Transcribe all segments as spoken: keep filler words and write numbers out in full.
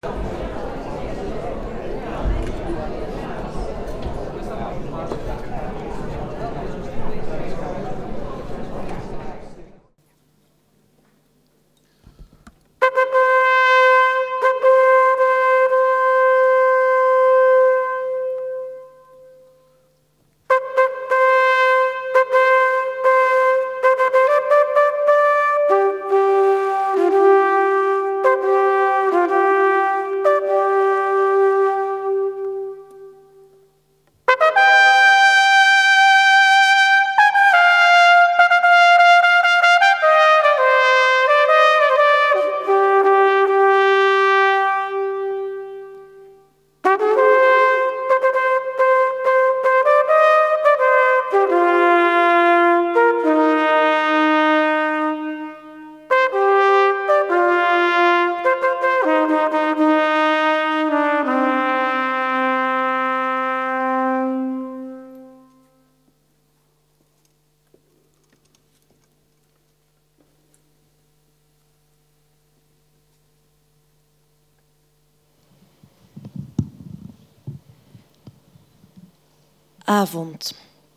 Avond.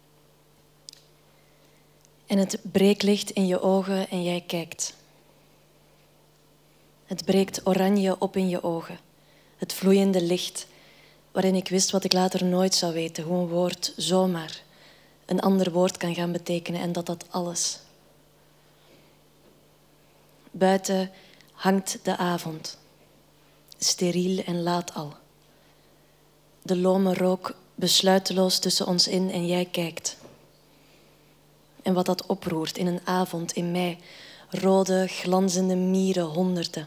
En het breeklicht in je ogen en jij kijkt. Het breekt oranje op in je ogen. Het vloeiende licht waarin ik wist wat ik later nooit zou weten. Hoe een woord zomaar een ander woord kan gaan betekenen en dat dat alles. Buiten hangt de avond. Steriel en laat al. De lome rook besluiteloos tussen ons in en jij kijkt. En wat dat oproert in een avond in mij. Rode, glanzende mieren, honderden.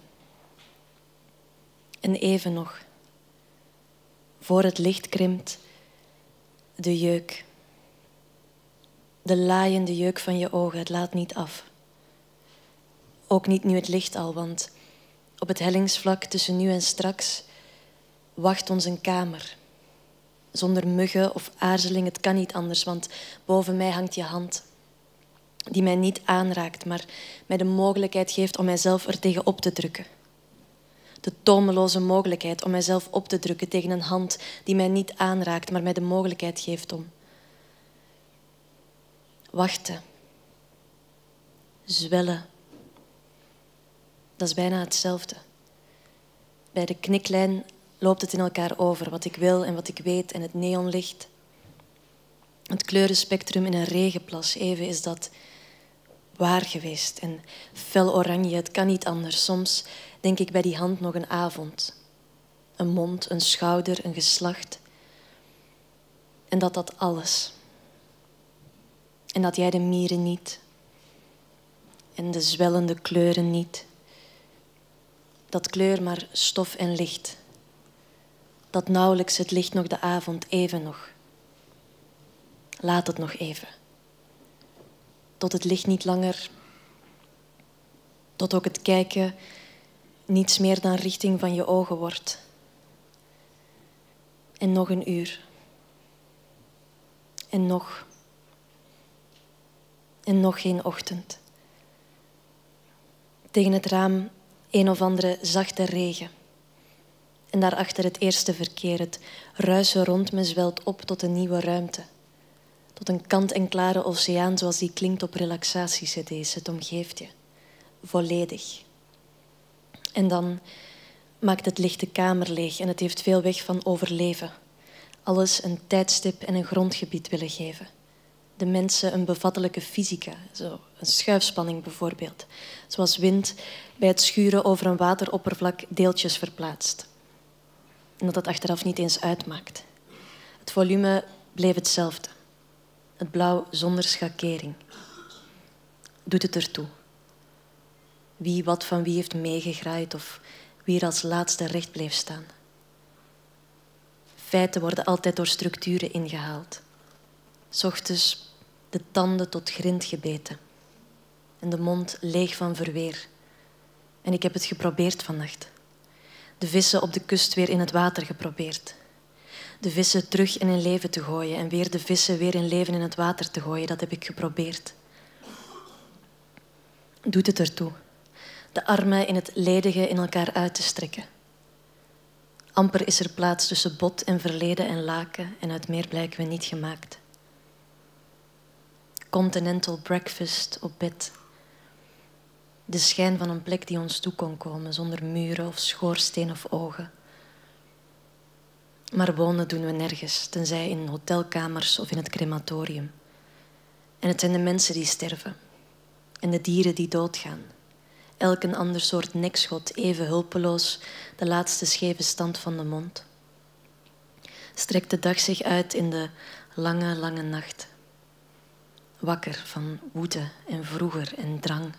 En even nog. Voor het licht krimpt de jeuk. De laaiende jeuk van je ogen, het laat niet af. Ook niet nu het licht al, want op het hellingsvlak tussen nu en straks wacht ons een kamer. Zonder muggen of aarzeling, het kan niet anders, want boven mij hangt je hand. Die mij niet aanraakt, maar mij de mogelijkheid geeft om mijzelf er tegen op te drukken. De tomeloze mogelijkheid om mijzelf op te drukken tegen een hand die mij niet aanraakt, maar mij de mogelijkheid geeft om. Wachten. Zwellen. Dat is bijna hetzelfde. Bij de kniklijn loopt het in elkaar over, wat ik wil en wat ik weet en het neonlicht. Het kleurenspectrum in een regenplas, even is dat waar geweest. En fel oranje, het kan niet anders. Soms denk ik bij die hand nog een avond. Een mond, een schouder, een geslacht. En dat dat alles. En dat jij de mieren niet. En de zwellende kleuren niet. Dat kleur maar stof en licht. Dat nauwelijks het licht nog de avond, even nog. Laat het nog even. Tot het licht niet langer, tot ook het kijken niets meer dan richting van je ogen wordt. En nog een uur. En nog. En nog geen ochtend. Tegen het raam een of andere zachte regen. En daarachter het eerste verkeer. Het ruisen rond me zwelt op tot een nieuwe ruimte. Tot een kant-en-klare oceaan zoals die klinkt op relaxatie-C D's. Het omgeeft je. Volledig. En dan maakt het licht de kamer leeg en het heeft veel weg van overleven. Alles een tijdstip en een grondgebied willen geven. De mensen een bevattelijke fysica, zo een schuifspanning bijvoorbeeld. Zoals wind bij het schuren over een wateroppervlak deeltjes verplaatst. En dat het achteraf niet eens uitmaakt. Het volume bleef hetzelfde. Het blauw zonder schakering. Doet het ertoe? Wie wat van wie heeft meegegraaid of wie er als laatste recht bleef staan. Feiten worden altijd door structuren ingehaald. 's Ochtends de tanden tot grind gebeten. En de mond leeg van verweer. En ik heb het geprobeerd vannacht. De vissen op de kust weer in het water geprobeerd. De vissen terug in hun leven te gooien en weer de vissen weer in leven in het water te gooien, dat heb ik geprobeerd. Doet het ertoe? De armen in het ledige in elkaar uit te strekken. Amper is er plaats tussen bot en verleden en laken en uit meer blijken we niet gemaakt. Continental breakfast op bed. De schijn van een plek die ons toe kon komen, zonder muren of schoorsteen of ogen. Maar wonen doen we nergens, tenzij in hotelkamers of in het crematorium. En het zijn de mensen die sterven. En de dieren die doodgaan. Elk een ander soort nekschot, even hulpeloos, de laatste scheve stand van de mond. Strekt de dag zich uit in de lange, lange nacht. Wakker van woede en vroeger en drang.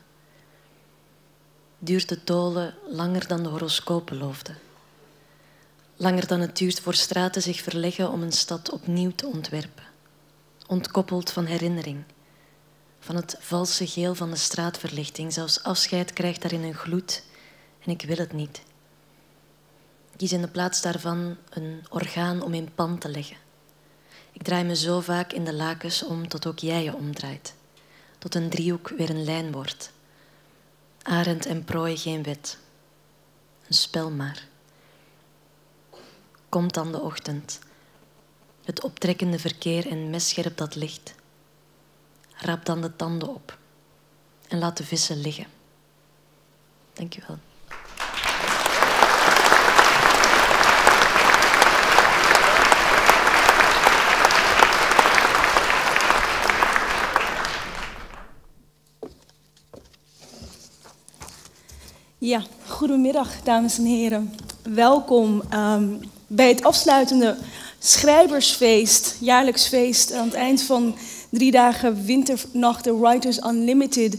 Duurt de dolen langer dan de horoscoop beloofde. Langer dan het duurt voor straten zich verleggen om een stad opnieuw te ontwerpen. Ontkoppeld van herinnering. Van het valse geel van de straatverlichting. Zelfs afscheid krijgt daarin een gloed. En ik wil het niet. Kies in de plaats daarvan een orgaan om in pan te leggen. Ik draai me zo vaak in de lakens om tot ook jij je omdraait. Tot een driehoek weer een lijn wordt. Arend en prooi geen wet. Een spel maar. Komt dan de ochtend. Het optrekkende verkeer en messcherp dat licht. Raap dan de tanden op. En laat de vissen liggen. Dank je wel. Ja, goedemiddag dames en heren. Welkom um, bij het afsluitende schrijversfeest, jaarlijks feest aan het eind van drie dagen winternachten Writers Unlimited.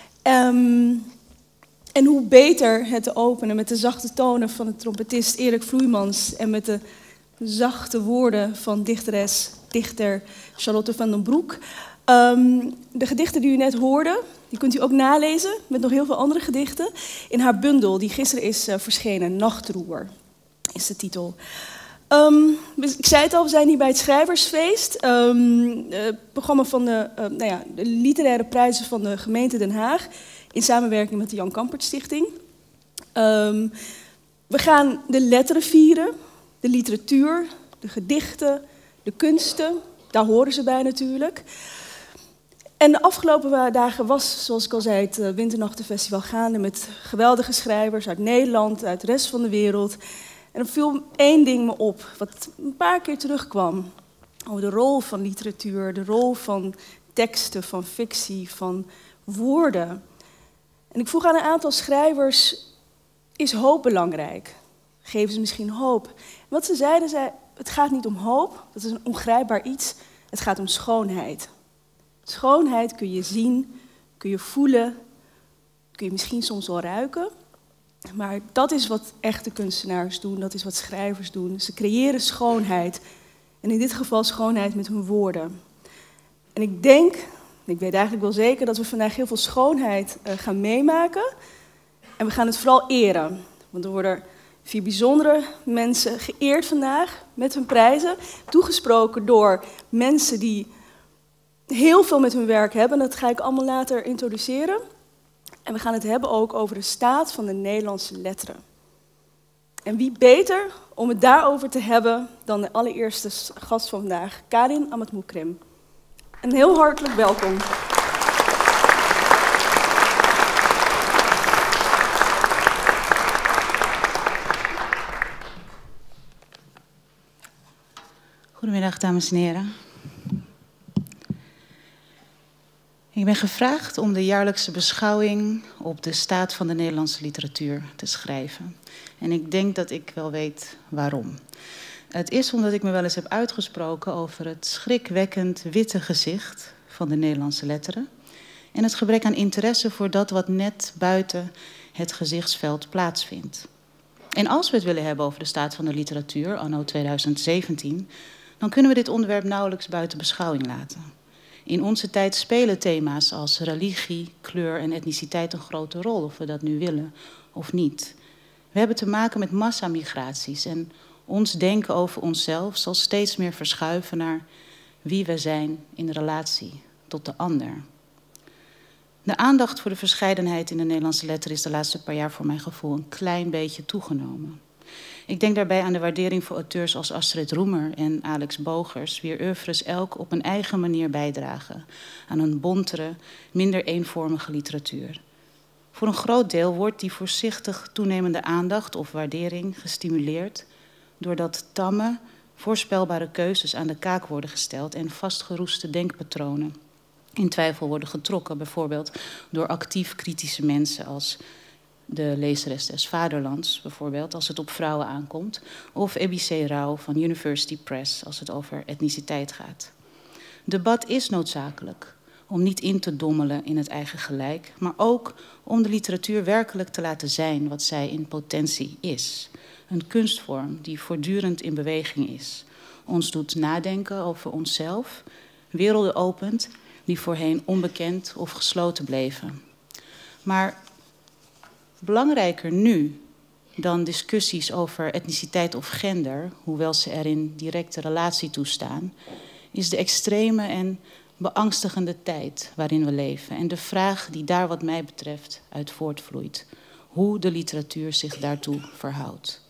Um, en hoe beter het te openen met de zachte tonen van de trompetist Erik Vloeimans en met de zachte woorden van dichteres, dichter Charlotte van den Broek. Um, de gedichten die u net hoorde, die kunt u ook nalezen met nog heel veel andere gedichten in haar bundel die gisteren is uh, verschenen. Nachtroer is de titel. Um, ik zei het al, we zijn hier bij het schrijversfeest. Um, het programma van de, uh, nou ja, de literaire prijzen van de gemeente Den Haag in samenwerking met de Jan Kampert Stichting. Um, we gaan de letteren vieren, de literatuur, de gedichten, de kunsten. Daar horen ze bij natuurlijk. En de afgelopen dagen was, zoals ik al zei, het Winternachtenfestival gaande met geweldige schrijvers uit Nederland, uit de rest van de wereld. En er viel één ding me op, wat een paar keer terugkwam. Over de rol van literatuur, de rol van teksten, van fictie, van woorden. En ik vroeg aan een aantal schrijvers, is hoop belangrijk? Geven ze misschien hoop? En wat ze zeiden, zei, het gaat niet om hoop, dat is een ongrijpbaar iets. Het gaat om schoonheid. Schoonheid kun je zien, kun je voelen, kun je misschien soms wel ruiken. Maar dat is wat echte kunstenaars doen, dat is wat schrijvers doen. Ze creëren schoonheid. En in dit geval schoonheid met hun woorden. En ik denk, ik weet eigenlijk wel zeker, dat we vandaag heel veel schoonheid uh, gaan meemaken. En we gaan het vooral eren. Want er worden vier bijzondere mensen geëerd vandaag met hun prijzen. Toegesproken door mensen die heel veel met hun werk hebben. Dat ga ik allemaal later introduceren. En we gaan het hebben ook over de staat van de Nederlandse letteren. En wie beter om het daarover te hebben dan de allereerste gast van vandaag, Karin Amatmoukrim. Een heel hartelijk welkom. Goedemiddag, dames en heren. Ik ben gevraagd om de jaarlijkse beschouwing op de staat van de Nederlandse literatuur te schrijven. En ik denk dat ik wel weet waarom. Het is omdat ik me wel eens heb uitgesproken over het schrikwekkend witte gezicht van de Nederlandse letteren en het gebrek aan interesse voor dat wat net buiten het gezichtsveld plaatsvindt. En als we het willen hebben over de staat van de literatuur, anno tweeduizend zeventien, dan kunnen we dit onderwerp nauwelijks buiten beschouwing laten. In onze tijd spelen thema's als religie, kleur en etniciteit een grote rol, of we dat nu willen of niet. We hebben te maken met massamigraties en ons denken over onszelf zal steeds meer verschuiven naar wie we zijn in relatie tot de ander. De aandacht voor de verscheidenheid in de Nederlandse letteren is de laatste paar jaar voor mijn gevoel een klein beetje toegenomen. Ik denk daarbij aan de waardering voor auteurs als Astrid Roemer en Alex Bogers, wier oeuvres elk op een eigen manier bijdragen aan een bontere, minder eenvormige literatuur. Voor een groot deel wordt die voorzichtig toenemende aandacht of waardering gestimuleerd doordat tamme, voorspelbare keuzes aan de kaak worden gesteld en vastgeroeste denkpatronen in twijfel worden getrokken, bijvoorbeeld door actief kritische mensen als de lezeres des Vaderlands, bijvoorbeeld als het op vrouwen aankomt, of E B C Rauw van University Press als het over etniciteit gaat. Debat is noodzakelijk om niet in te dommelen in het eigen gelijk, maar ook om de literatuur werkelijk te laten zijn wat zij in potentie is. Een kunstvorm die voortdurend in beweging is, ons doet nadenken over onszelf, werelden opent die voorheen onbekend of gesloten bleven. Maar belangrijker nu dan discussies over etniciteit of gender, hoewel ze er in directe relatie toestaan, is de extreme en beangstigende tijd waarin we leven en de vraag die daar wat mij betreft uit voortvloeit, hoe de literatuur zich daartoe verhoudt.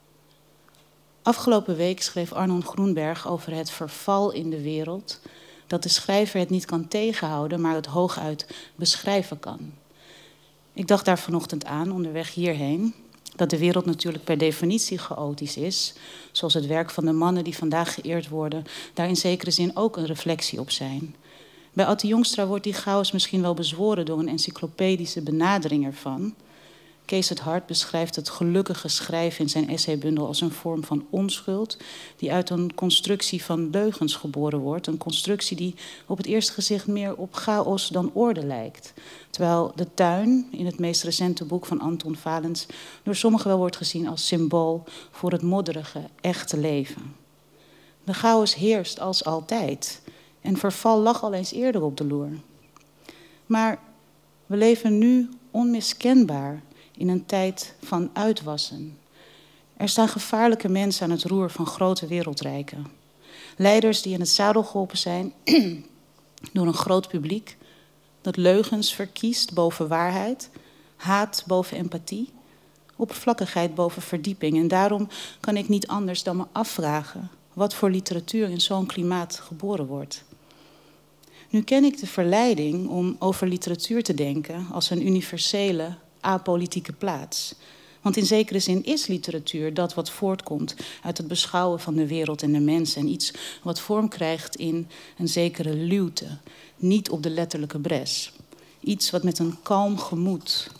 Afgelopen week schreef Arnon Groenberg over het verval in de wereld, dat de schrijver het niet kan tegenhouden, maar het hooguit beschrijven kan. Ik dacht daar vanochtend aan, onderweg hierheen, dat de wereld natuurlijk per definitie chaotisch is, zoals het werk van de mannen die vandaag geëerd worden, daar in zekere zin ook een reflectie op zijn. Bij Atte Jongstra wordt die chaos misschien wel bezworen door een encyclopedische benadering ervan. Kees het Hart beschrijft het gelukkige schrijven in zijn essaybundel als een vorm van onschuld die uit een constructie van leugens geboren wordt. Een constructie die op het eerste gezicht meer op chaos dan orde lijkt. Terwijl de tuin, in het meest recente boek van Anton Valens, door sommigen wel wordt gezien als symbool voor het modderige, echte leven. De chaos heerst als altijd en verval lag al eens eerder op de loer. Maar we leven nu onmiskenbaar in een tijd van uitwassen. Er staan gevaarlijke mensen aan het roer van grote wereldrijken. Leiders die in het zadel geholpen zijn door een groot publiek dat leugens verkiest boven waarheid, haat boven empathie, oppervlakkigheid boven verdieping. En daarom kan ik niet anders dan me afvragen wat voor literatuur in zo'n klimaat geboren wordt. Nu ken ik de verleiding om over literatuur te denken als een universele, apolitieke plaats. Want in zekere zin is literatuur dat wat voortkomt uit het beschouwen van de wereld en de mens en iets wat vorm krijgt in een zekere luwte, niet op de letterlijke bres. Iets wat met een kalm gemoed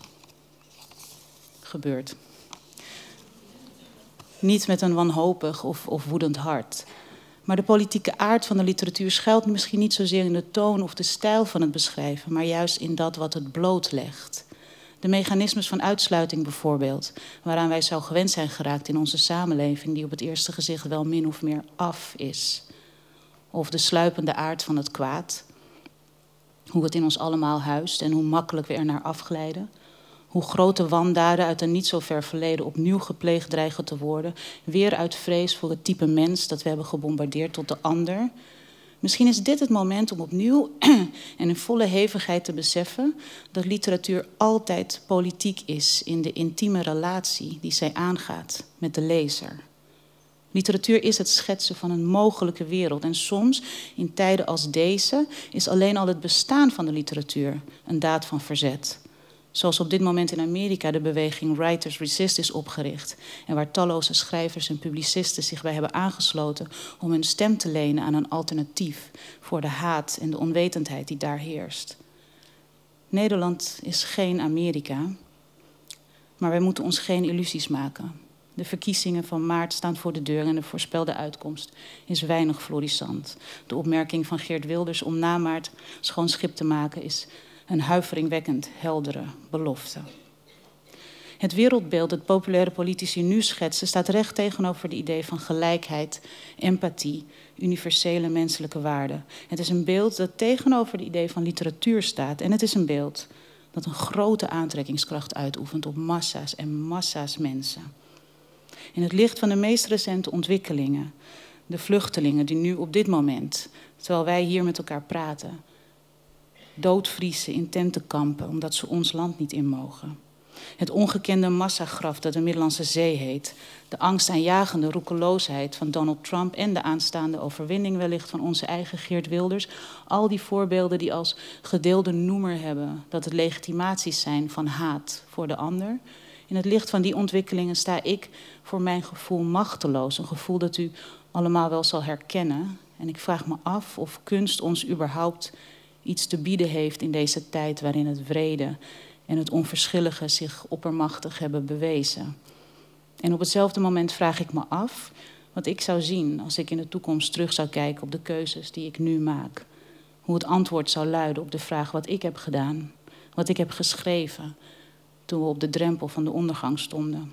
gebeurt. Niet met een wanhopig of, of woedend hart. Maar de politieke aard van de literatuur schuilt misschien niet zozeer in de toon of de stijl van het beschrijven, maar juist in dat wat het blootlegt. De mechanismes van uitsluiting bijvoorbeeld, waaraan wij zo gewend zijn geraakt in onze samenleving, die op het eerste gezicht wel min of meer af is. Of de sluipende aard van het kwaad, hoe het in ons allemaal huist en hoe makkelijk we er naar afglijden. Hoe grote wandaden uit een niet zo ver verleden opnieuw gepleegd dreigen te worden, weer uit vrees voor het type mens dat we hebben gebombardeerd tot de ander. Misschien is dit het moment om opnieuw en in volle hevigheid te beseffen dat literatuur altijd politiek is in de intieme relatie die zij aangaat met de lezer. Literatuur is het schetsen van een mogelijke wereld en soms, in tijden als deze, is alleen al het bestaan van de literatuur een daad van verzet. Zoals op dit moment in Amerika de beweging Writers Resist is opgericht en waar talloze schrijvers en publicisten zich bij hebben aangesloten om hun stem te lenen aan een alternatief voor de haat en de onwetendheid die daar heerst. Nederland is geen Amerika, maar wij moeten ons geen illusies maken. De verkiezingen van maart staan voor de deur en de voorspelde uitkomst is weinig florissant. De opmerking van Geert Wilders om na maart schoon schip te maken is een huiveringwekkend heldere belofte. Het wereldbeeld dat populaire politici nu schetsen staat recht tegenover het idee van gelijkheid, empathie, universele menselijke waarden. Het is een beeld dat tegenover het idee van literatuur staat en het is een beeld dat een grote aantrekkingskracht uitoefent op massa's en massa's mensen. In het licht van de meest recente ontwikkelingen, de vluchtelingen die nu op dit moment, terwijl wij hier met elkaar praten, doodvriezen in tentenkampen omdat ze ons land niet in mogen. Het ongekende massagraf dat de Middellandse Zee heet. De angstaanjagende roekeloosheid van Donald Trump en de aanstaande overwinning wellicht van onze eigen Geert Wilders. Al die voorbeelden die als gedeelde noemer hebben dat het legitimaties zijn van haat voor de ander. In het licht van die ontwikkelingen sta ik voor mijn gevoel machteloos. Een gevoel dat u allemaal wel zal herkennen. En ik vraag me af of kunst ons überhaupt iets te bieden heeft in deze tijd waarin het wrede en het onverschillige zich oppermachtig hebben bewezen. En op hetzelfde moment vraag ik me af wat ik zou zien als ik in de toekomst terug zou kijken op de keuzes die ik nu maak. Hoe het antwoord zou luiden op de vraag wat ik heb gedaan, wat ik heb geschreven toen we op de drempel van de ondergang stonden.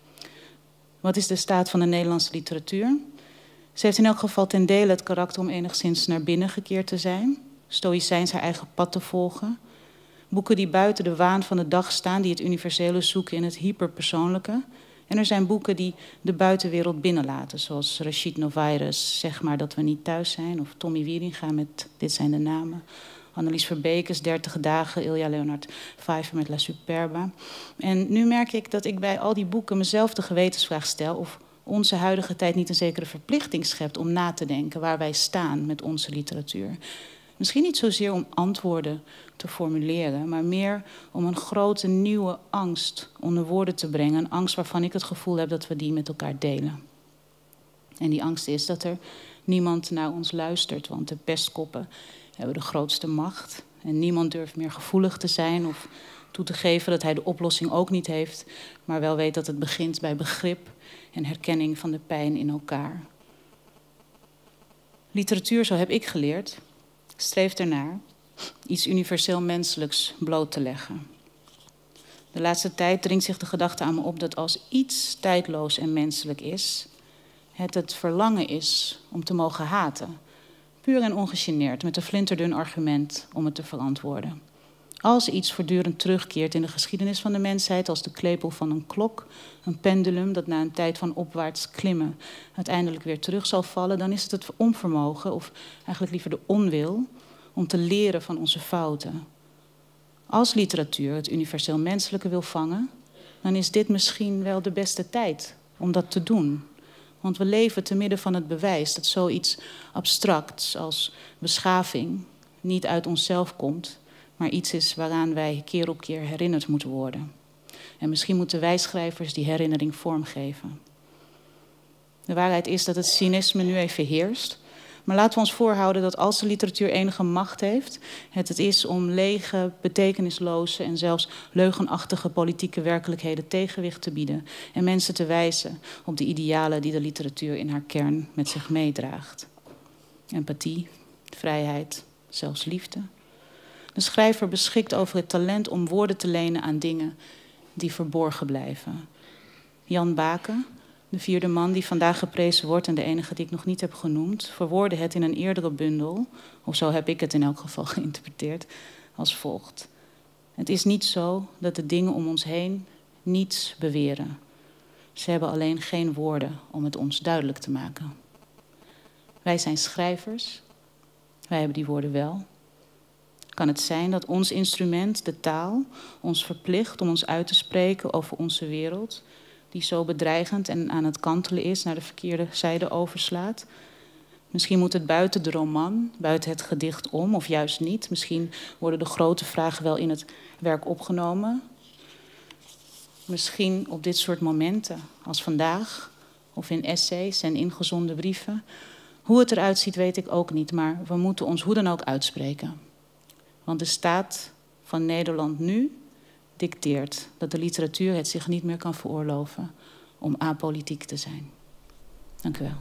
Wat is de staat van de Nederlandse literatuur? Ze heeft in elk geval ten dele het karakter om enigszins naar binnen gekeerd te zijn, stoïcijns haar eigen pad te volgen. Boeken die buiten de waan van de dag staan, die het universele zoeken in het hyperpersoonlijke. En er zijn boeken die de buitenwereld binnenlaten, zoals Rachid Novaires, Zeg maar dat we niet thuis zijn, of Tommy Wieringa met Dit zijn de namen. Annelies Verbekes, dertig dagen, Ilja Leonard Pfeiffer met La Superba. En nu merk ik dat ik bij al die boeken mezelf de gewetensvraag stel of onze huidige tijd niet een zekere verplichting schept om na te denken waar wij staan met onze literatuur. Misschien niet zozeer om antwoorden te formuleren, maar meer om een grote nieuwe angst onder woorden te brengen. Een angst waarvan ik het gevoel heb dat we die met elkaar delen. En die angst is dat er niemand naar ons luistert, want de pestkoppen hebben de grootste macht. En niemand durft meer gevoelig te zijn of toe te geven dat hij de oplossing ook niet heeft, maar wel weet dat het begint bij begrip en herkenning van de pijn in elkaar. Literatuur, zo heb ik geleerd, streeft ernaar iets universeel menselijks bloot te leggen. De laatste tijd dringt zich de gedachte aan me op dat als iets tijdloos en menselijk is, het het verlangen is om te mogen haten. Puur en ongegeneerd, met een flinterdun argument om het te verantwoorden. Als iets voortdurend terugkeert in de geschiedenis van de mensheid als de klepel van een klok, een pendulum dat na een tijd van opwaarts klimmen uiteindelijk weer terug zal vallen, dan is het het onvermogen, of eigenlijk liever de onwil, om te leren van onze fouten. Als literatuur het universeel menselijke wil vangen, dan is dit misschien wel de beste tijd om dat te doen. Want we leven te midden van het bewijs dat zoiets abstracts als beschaving niet uit onszelf komt, maar iets is waaraan wij keer op keer herinnerd moeten worden. En misschien moeten wij schrijvers die herinnering vormgeven. De waarheid is dat het cynisme nu even heerst. Maar laten we ons voorhouden dat als de literatuur enige macht heeft, het het is om lege, betekenisloze en zelfs leugenachtige politieke werkelijkheden tegenwicht te bieden en mensen te wijzen op de idealen die de literatuur in haar kern met zich meedraagt. Empathie, vrijheid, zelfs liefde. De schrijver beschikt over het talent om woorden te lenen aan dingen die verborgen blijven. Jan Baken, de vierde man die vandaag geprezen wordt en de enige die ik nog niet heb genoemd, verwoordde het in een eerdere bundel, of zo heb ik het in elk geval geïnterpreteerd, als volgt. Het is niet zo dat de dingen om ons heen niets beweren. Ze hebben alleen geen woorden om het ons duidelijk te maken. Wij zijn schrijvers, wij hebben die woorden wel. Kan het zijn dat ons instrument, de taal, ons verplicht om ons uit te spreken over onze wereld, die zo bedreigend en aan het kantelen is, naar de verkeerde zijde overslaat? Misschien moet het buiten de roman, buiten het gedicht om, of juist niet. Misschien worden de grote vragen wel in het werk opgenomen. Misschien op dit soort momenten, als vandaag, of in essays en ingezonden brieven. Hoe het eruit ziet weet ik ook niet, maar we moeten ons hoe dan ook uitspreken. Want de staat van Nederland nu dicteert dat de literatuur het zich niet meer kan veroorloven om apolitiek te zijn. Dank u wel.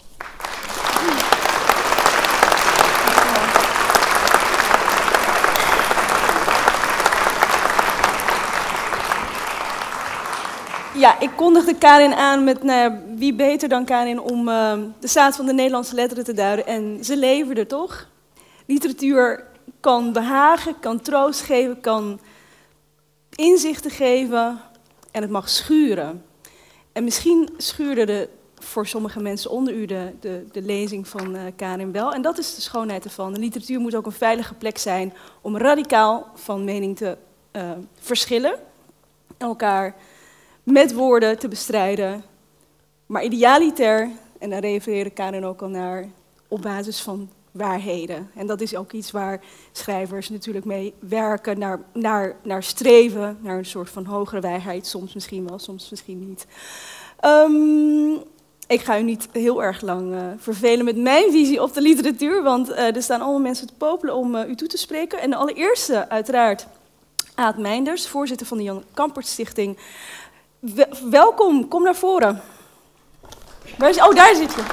Ja, ik kondigde Karin aan met nou ja, wie beter dan Karin om uh, de staat van de Nederlandse letteren te duiden. En ze leverde toch. Literatuur kan behagen, kan troost geven, kan inzichten geven en het mag schuren. En misschien schuurde de, voor sommige mensen onder u de, de, de lezing van uh, Karin wel. En dat is de schoonheid ervan. De literatuur moet ook een veilige plek zijn om radicaal van mening te uh, verschillen. elkaar met woorden te bestrijden, maar idealiter, en daar refereerde Karin ook al naar, op basis van waarheden. En dat is ook iets waar schrijvers natuurlijk mee werken, naar, naar, naar streven, naar een soort van hogere waarheid, soms misschien wel, soms misschien niet. Um, ik ga u niet heel erg lang uh, vervelen met mijn visie op de literatuur, want uh, er staan allemaal mensen te popelen om uh, u toe te spreken. En de allereerste, uiteraard, Aad Meinders, voorzitter van de Jan Kampert Stichting. We, welkom, kom naar voren. Waar is, oh, daar zit je.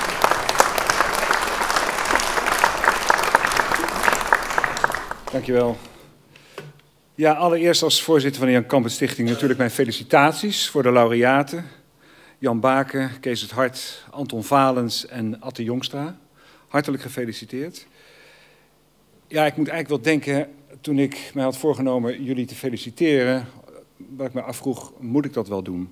Dankjewel. Ja, allereerst als voorzitter van de Jan Kampert Stichting natuurlijk mijn felicitaties voor de laureaten. Jan Baken, Kees het Hart, Anton Valens en Atte Jongstra. Hartelijk gefeliciteerd. Ja, ik moet eigenlijk wel denken, toen ik mij had voorgenomen jullie te feliciteren, wat ik me afvroeg, moet ik dat wel doen?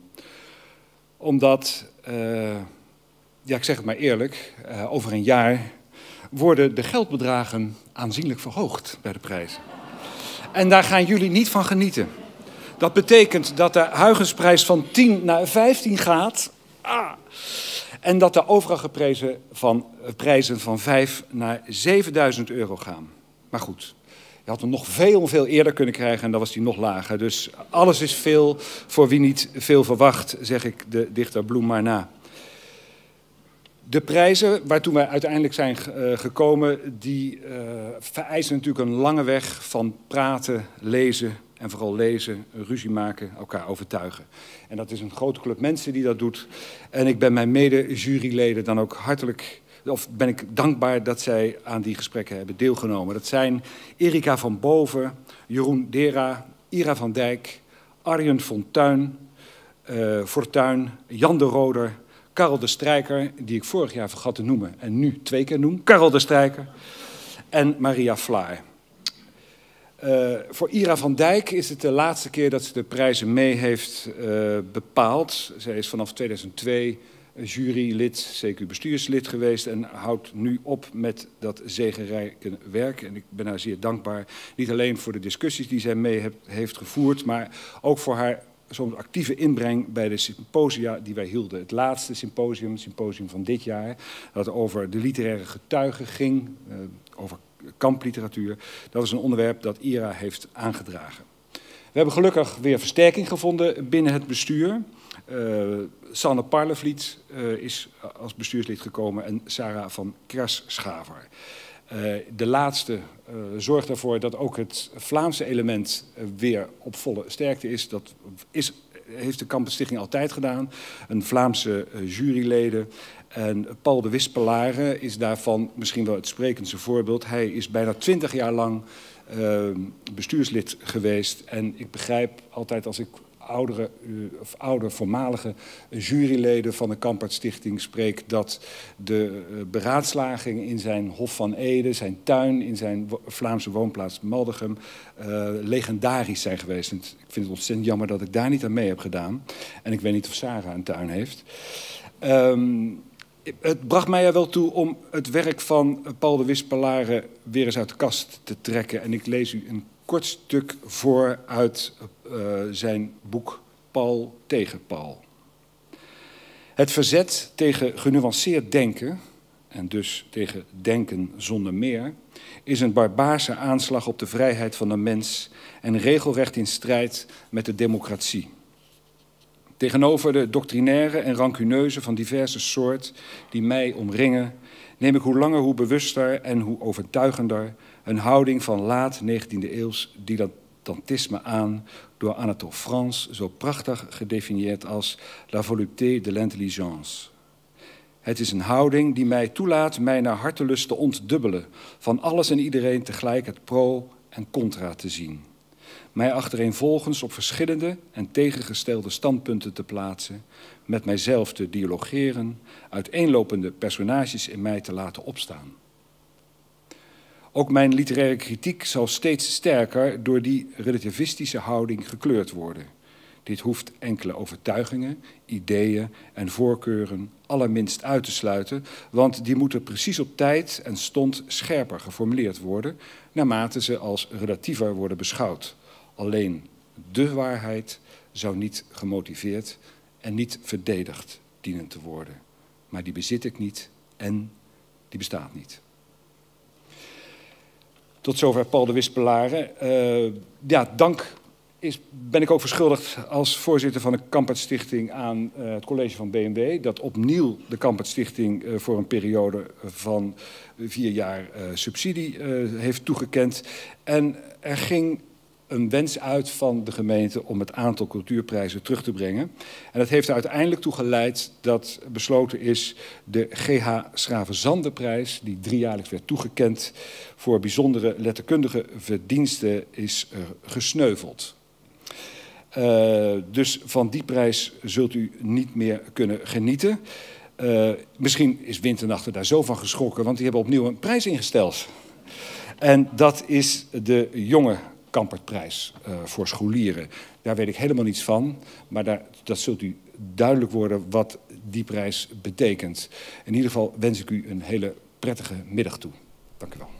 Omdat, uh, ja, ik zeg het maar eerlijk, uh, over een jaar worden de geldbedragen aanzienlijk verhoogd bij de prijzen. En daar gaan jullie niet van genieten. Dat betekent dat de Huygensprijs van tien naar vijftien gaat. Ah. En dat de overige prijzen van, prijzen van vijf naar zevenduizend euro gaan. Maar goed, je had hem nog veel, veel eerder kunnen krijgen en dan was die nog lager. Dus alles is veel voor wie niet veel verwacht, zeg ik de dichter Bloem maar na. De prijzen waartoe wij uiteindelijk zijn uh, gekomen, die uh, vereisen natuurlijk een lange weg van praten, lezen en vooral lezen, ruzie maken, elkaar overtuigen. En dat is een grote club mensen die dat doet. En ik ben mijn mede-juryleden dan ook hartelijk, of ben ik dankbaar dat zij aan die gesprekken hebben deelgenomen. Dat zijn Erika van Boven, Jeroen Dera, Ira van Dijk, Arjen Fortuyn, uh, Fortuyn, Jan de Roder, Karel de Strijker, die ik vorig jaar vergat te noemen en nu twee keer noem, Karel de Strijker, en Maria Vlaar. Uh, voor Ira van Dijk is het de laatste keer dat ze de prijzen mee heeft uh, bepaald. Zij is vanaf tweeduizend twee jurylid, C Q bestuurslid geweest en houdt nu op met dat zegenrijke werk. En ik ben haar zeer dankbaar, niet alleen voor de discussies die zij mee heb, heeft gevoerd, maar ook voor haar soms actieve inbreng bij de symposia die wij hielden. Het laatste symposium, symposium van dit jaar, dat over de literaire getuigen ging, uh, over kampliteratuur. Dat was een onderwerp dat Ira heeft aangedragen. We hebben gelukkig weer versterking gevonden binnen het bestuur. Uh, Sanne Parlevliet uh, is als bestuurslid gekomen en Sarah van Kras-Schaver. Uh, de laatste uh, zorgt ervoor dat ook het Vlaamse element uh, weer op volle sterkte is. Dat is, heeft de Kampert Stichting altijd gedaan. Een Vlaamse uh, juryleden. En Paul de Wispelare is daarvan misschien wel het sprekendste voorbeeld. Hij is bijna twintig jaar lang uh, bestuurslid geweest. En ik begrijp altijd als ik oudere, uh, of oude voormalige juryleden van de Kampert Stichting spreek, dat de uh, beraadslaging in zijn Hof van Ede, zijn tuin in zijn Vlaamse woonplaats Maldegem, uh, legendarisch zijn geweest. En ik vind het ontzettend jammer dat ik daar niet aan mee heb gedaan. En ik weet niet of Sarah een tuin heeft. Um, Het bracht mij er wel toe om het werk van Paul de Wispelare weer eens uit de kast te trekken. En ik lees u een kort stuk voor uit uh, zijn boek Paul tegen Paul. Het verzet tegen genuanceerd denken, en dus tegen denken zonder meer, is een barbaarse aanslag op de vrijheid van de mens en regelrecht in strijd met de democratie. Tegenover de doctrinaire en rancuneuze van diverse soort die mij omringen, neem ik hoe langer hoe bewuster en hoe overtuigender een houding van laat negentiende eeuws dilettantisme aan door Anatole France zo prachtig gedefinieerd als la volupté de l'intelligence. Het is een houding die mij toelaat mij naar hartelust te ontdubbelen, van alles en iedereen tegelijk het pro en contra te zien. Mij achtereenvolgens op verschillende en tegengestelde standpunten te plaatsen, met mijzelf te dialogeren, uiteenlopende personages in mij te laten opstaan. Ook mijn literaire kritiek zal steeds sterker door die relativistische houding gekleurd worden. Dit hoeft enkele overtuigingen, ideeën en voorkeuren allerminst uit te sluiten, want die moeten precies op tijd en stond scherper geformuleerd worden, naarmate ze als relatiever worden beschouwd. Alleen de waarheid zou niet gemotiveerd en niet verdedigd dienen te worden. Maar die bezit ik niet en die bestaat niet. Tot zover Paul de Wispelare. Uh, ja, dank is, ben ik ook verschuldigd als voorzitter van de Kampertstichting aan uh, het college van B N W. Dat opnieuw de Kampertstichting uh, voor een periode van vier jaar uh, subsidie uh, heeft toegekend. En er ging een wens uit van de gemeente om het aantal cultuurprijzen terug te brengen. En dat heeft er uiteindelijk toe geleid dat besloten is de G H Schravenzandeprijs, die driejaarlijks werd toegekend voor bijzondere letterkundige verdiensten, is uh, gesneuveld. Uh, dus van die prijs zult u niet meer kunnen genieten. Uh, misschien is Winternachten daar zo van geschrokken, want die hebben opnieuw een prijs ingesteld. En dat is de jonge Kampertprijs uh, voor scholieren. Daar weet ik helemaal niets van, maar daar, dat zult u duidelijk worden wat die prijs betekent. In ieder geval wens ik u een hele prettige middag toe. Dank u wel.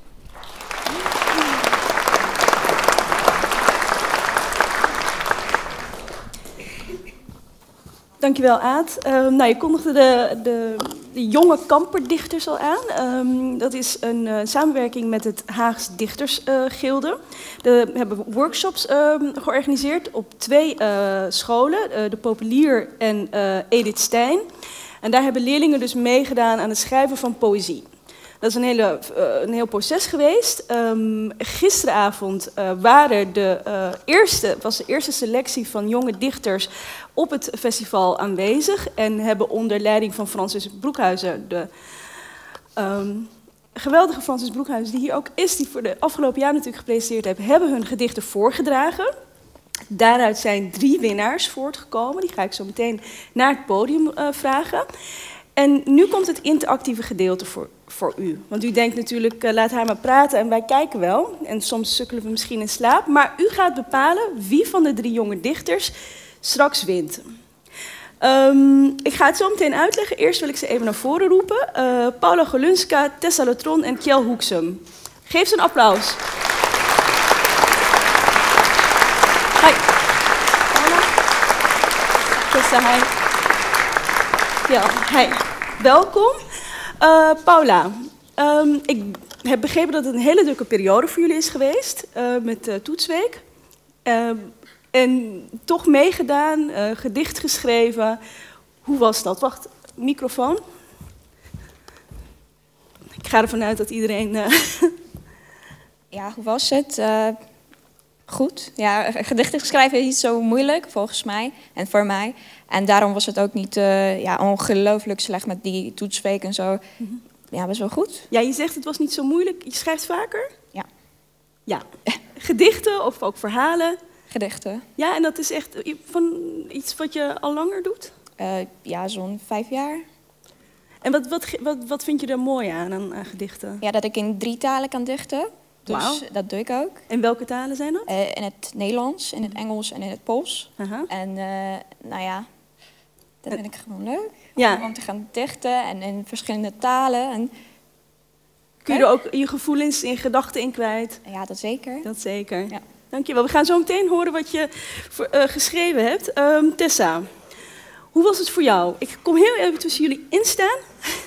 Dankjewel, Aad. Uh, nou, je kondigde de, de, de jonge Kamperdichters al aan. Um, dat is een uh, samenwerking met het Haags Dichtersgilde. Uh, we hebben workshops uh, georganiseerd op twee uh, scholen, uh, de Populier en uh, Edith Stein. En daar hebben leerlingen dus meegedaan aan het schrijven van poëzie. Dat is een, hele, uh, een heel proces geweest. Um, gisteravond uh, waren de, uh, eerste, was de eerste selectie van jonge dichters op het festival aanwezig. En hebben onder leiding van Francis Broekhuizen, de um, geweldige Francis Broekhuizen, die hier ook is, die voor de afgelopen jaar natuurlijk gepresenteerd heeft, hebben hun gedichten voorgedragen. Daaruit zijn drie winnaars voortgekomen. Die ga ik zo meteen naar het podium uh, vragen. En nu komt het interactieve gedeelte voor, voor u. Want u denkt natuurlijk, uh, laat haar maar praten en wij kijken wel. En soms sukkelen we misschien in slaap. Maar u gaat bepalen wie van de drie jonge dichters straks wint. Um, ik ga het zo meteen uitleggen. Eerst wil ik ze even naar voren roepen. Uh, Paula Golunska, Tessa Letron en Kjell Hoeksum. Geef ze een applaus. Hi. Paula. Tessa, hi. Ja, hi. Welkom. Uh, Paula, um, ik heb begrepen dat het een hele drukke periode voor jullie is geweest uh, met uh, toetsweek. Uh, en toch meegedaan, uh, gedicht geschreven. Hoe was dat? Wacht, microfoon. Ik ga ervan uit dat iedereen... Uh... Ja, hoe was het? Uh, goed. Ja, gedichten schrijven is niet zo moeilijk, volgens mij. En voor mij. En daarom was het ook niet uh, ja, ongelooflijk slecht met die toetsweek en zo. Mm-hmm. Ja, best wel goed. Ja, je zegt het was niet zo moeilijk. Je schrijft vaker? Ja. Ja. Gedichten of ook verhalen? Gedichten. Ja, en dat is echt van iets wat je al langer doet? Uh, ja, zo'n vijf jaar. En wat, wat, wat, wat vind je er mooi aan, aan, aan gedichten? Ja, dat ik in drie talen kan dichten. Dus wow. Dat doe ik ook. En welke talen zijn dat? Uh, in het Nederlands, in het Engels en in het Pools. Uh-huh. En uh, nou ja, dat vind ik gewoon leuk. Ja. Om, om te gaan dichten en in verschillende talen. En... Kun je er ook je gevoelens in gedachten in kwijt? Ja, dat zeker. Dat zeker. Ja. Dankjewel. We gaan zo meteen horen wat je voor, uh, geschreven hebt. Um, Tessa, hoe was het voor jou? Ik kom heel even tussen jullie instaan.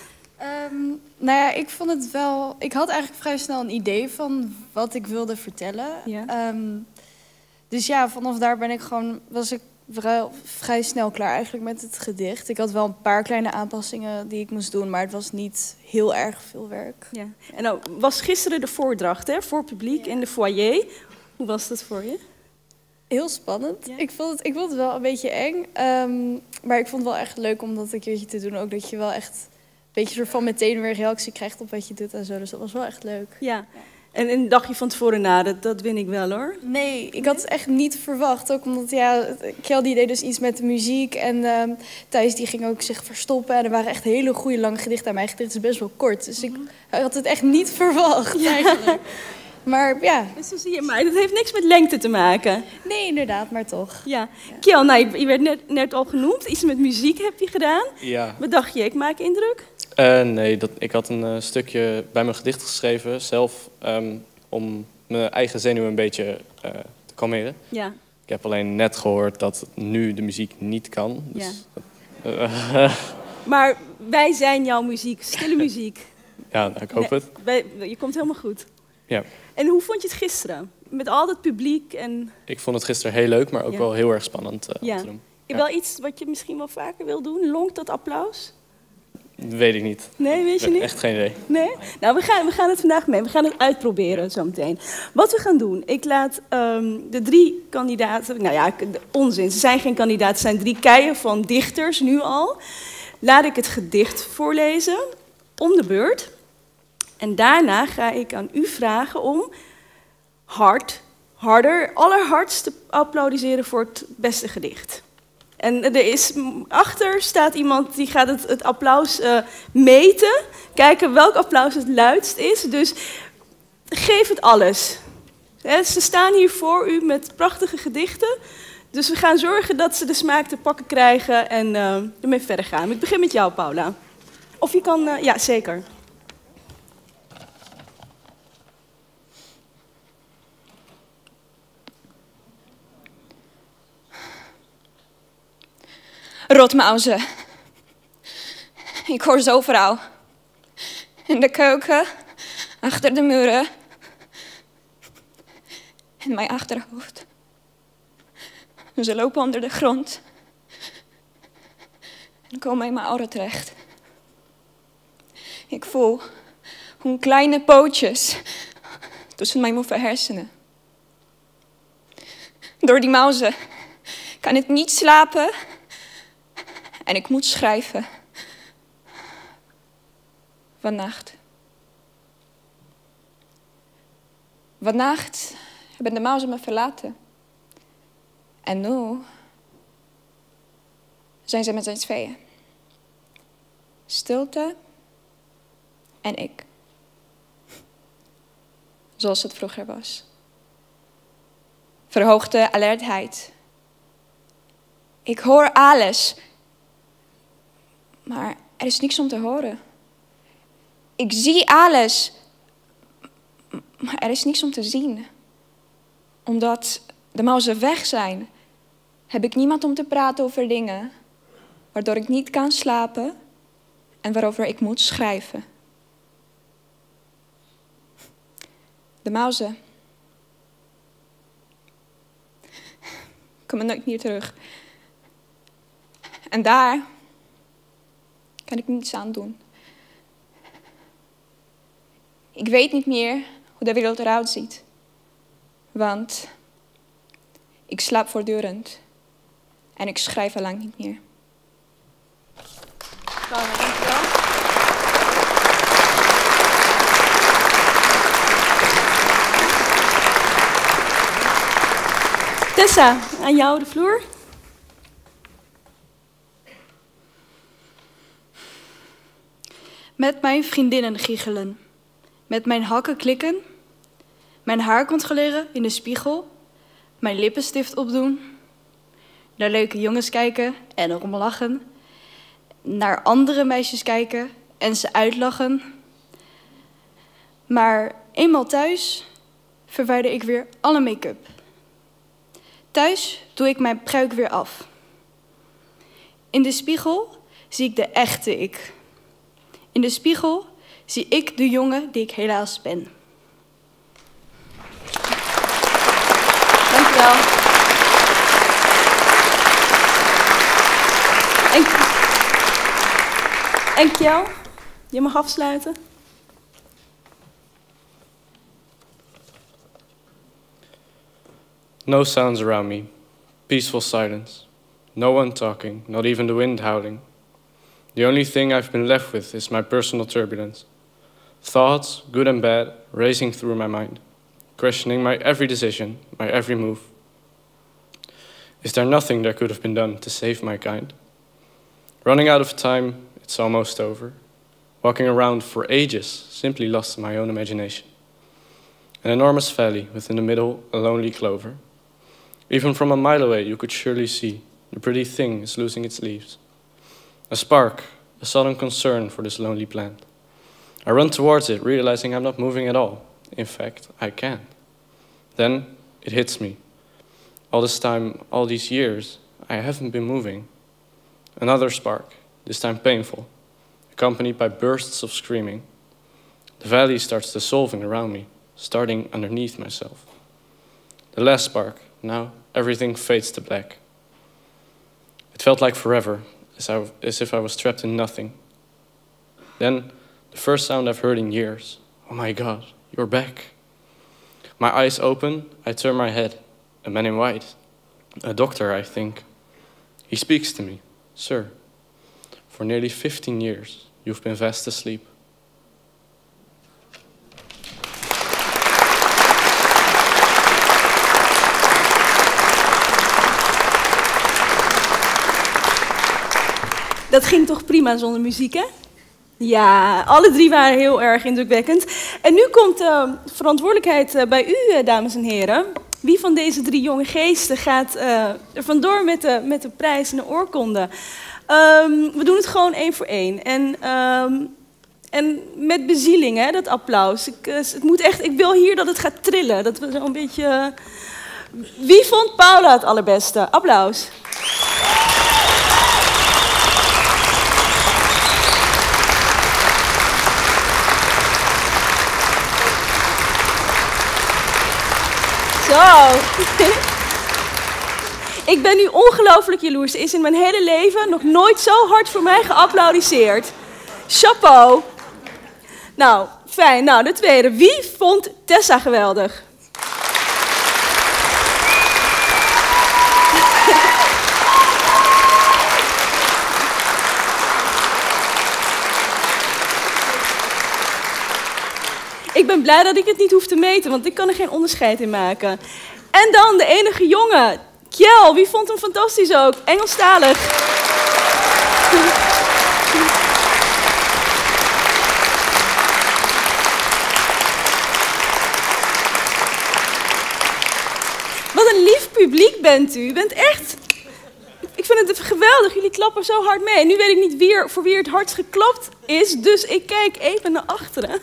Um, nou ja, ik vond het wel... Ik had eigenlijk vrij snel een idee van wat ik wilde vertellen. Ja. Um, dus ja, vanaf daar ben ik gewoon, was ik vrij, vrij snel klaar eigenlijk met het gedicht. Ik had wel een paar kleine aanpassingen die ik moest doen, maar het was niet heel erg veel werk. Ja. En nou was gisteren de voordracht, hè, voor publiek ja. in de foyer. Hoe was dat voor je? Heel spannend. Ja. Ik, vond het, ik vond het wel een beetje eng. Um, maar ik vond het wel echt leuk om dat een keertje te doen. Ook dat je wel echt een beetje soort van meteen weer reactie krijgt op wat je doet en zo. Dus dat was wel echt leuk. Ja. En, en dacht je van tevoren, nou, dat, dat win ik wel hoor? Nee, ik had het echt niet verwacht. Ook omdat, ja, Kjell die deed dus iets met de muziek. En um, Thijs die ging ook zich verstoppen. En er waren echt hele goede lange gedichten. En mijn gedicht is best wel kort. Dus ik had het echt niet verwacht ja. eigenlijk. Maar ja. Dus zo zie je maar. Dat heeft niks met lengte te maken. Nee, inderdaad, maar toch. Ja. ja. Kjell, nou, je, je werd net, net al genoemd. Iets met muziek heb je gedaan. Ja. Wat dacht je? Ik maak indruk? Uh, nee, dat, ik had een uh, stukje bij mijn gedicht geschreven, zelf, um, om mijn eigen zenuwen een beetje uh, te kalmeren. Ja. Ik heb alleen net gehoord dat nu de muziek niet kan. Dus Ja. Uh, Maar wij zijn jouw muziek, stille muziek. ja, nou, ik hoop Nee, het. wij- je komt helemaal goed. Ja. En hoe vond je het gisteren? Met al dat publiek en... Ik vond het gisteren heel leuk, maar ook Ja. wel heel erg spannend uh, Ja. om te doen. Ja. Wel iets wat je misschien wel vaker wil doen? Longt dat applaus? Weet ik niet. Nee, weet je niet? Echt geen idee. Nee? Nou, we gaan, we gaan het vandaag mee. We gaan het uitproberen zometeen. Wat we gaan doen, ik laat um, de drie kandidaten... Nou ja, de onzin, ze zijn geen kandidaten, het zijn drie keien van dichters nu al. Laat ik het gedicht voorlezen, om de beurt. En daarna ga ik aan u vragen om hard, harder, allerhardst te applaudisseren voor het beste gedicht. En er is, achter staat iemand die gaat het, het applaus uh, meten. Kijken welk applaus het luidst is. Dus geef het alles. He, ze staan hier voor u met prachtige gedichten. Dus we gaan zorgen dat ze de smaak te pakken krijgen en uh, ermee verder gaan. Ik begin met jou, Paula. Of je kan... Uh, ja, zeker. Rotmauzen. Ik hoor ze overal. In de keuken, achter de muren. In mijn achterhoofd. Ze lopen onder de grond. En komen in mijn oren terecht. Ik voel hun kleine pootjes tussen mijn moeve hersenen. Door die mauzen kan ik niet slapen. En ik moet schrijven. Vannacht. Vannacht hebben de mauzen me verlaten. En nu zijn ze met zijn tweeën. Stilte en ik. Zoals het vroeger was. Verhoogde alertheid. Ik hoor alles. Maar er is niks om te horen. Ik zie alles. Maar er is niks om te zien. Omdat de mauzen weg zijn, heb ik niemand om te praten over dingen waardoor ik niet kan slapen en waarover ik moet schrijven. De mauzen komen nooit meer terug. En daar kan ik niets aan doen. Ik weet niet meer hoe de wereld eruit ziet. Want ik slaap voortdurend. En ik schrijf al lang niet meer. Dankjewel. Tessa, aan jou de vloer. Met mijn vriendinnen giechelen. Met mijn hakken klikken. Mijn haar controleren in de spiegel. Mijn lippenstift opdoen. Naar leuke jongens kijken en erom lachen. Naar andere meisjes kijken en ze uitlachen. Maar eenmaal thuis verwijder ik weer alle make-up. Thuis doe ik mijn pruik weer af. In de spiegel zie ik de echte ik. In de spiegel zie ik de jongen die ik helaas ben. Dankjewel. En, en Kjell, je mag afsluiten. No sounds around me. Peaceful silence. No one talking, not even the wind howling. The only thing I've been left with is my personal turbulence. Thoughts, good and bad, racing through my mind, questioning my every decision, my every move. Is there nothing that could have been done to save my kind? Running out of time, it's almost over. Walking around for ages, simply lost in my own imagination. An enormous valley, with in the middle a lonely clover. Even from a mile away you could surely see the pretty thing is losing its leaves. A spark, a sudden concern for this lonely plant. I run towards it, realizing I'm not moving at all. In fact, I can't. Then it hits me. All this time, all these years, I haven't been moving. Another spark, this time painful, accompanied by bursts of screaming. The valley starts dissolving around me, starting underneath myself. The last spark, now everything fades to black. It felt like forever, as, I, as if I was trapped in nothing. Then, the first sound I've heard in years. Oh my God, you're back. My eyes open, I turn my head. A man in white. A doctor, I think. He speaks to me. Sir, for nearly fifteen years, you've been fast asleep. Dat ging toch prima zonder muziek, hè? Ja, alle drie waren heel erg indrukwekkend. En nu komt de uh, verantwoordelijkheid uh, bij u, uh, dames en heren. Wie van deze drie jonge geesten gaat uh, er vandoor met de, met de prijs en de oorkonde? Um, we doen het gewoon één voor één. En, um, en met bezieling, hè, dat applaus. Ik, uh, het moet echt, ik wil hier dat het gaat trillen. Dat we zo een beetje... Uh... Wie vond Paula het allerbeste? Applaus. Zo. Ik ben nu ongelooflijk jaloers. Er is in mijn hele leven nog nooit zo hard voor mij geapplaudiseerd. Chapeau. Nou, fijn. Nou, de tweede. Wie vond Tessa geweldig? Ik ben blij dat ik het niet hoef te meten, want ik kan er geen onderscheid in maken. En dan de enige jongen, Kjell. Wie vond hem fantastisch ook? Engelstalig. Wat een lief publiek bent u. U bent echt... Ik vind het geweldig. Jullie klappen zo hard mee. Nu weet ik niet wie er, voor wie het hardst geklapt is, dus ik kijk even naar achteren.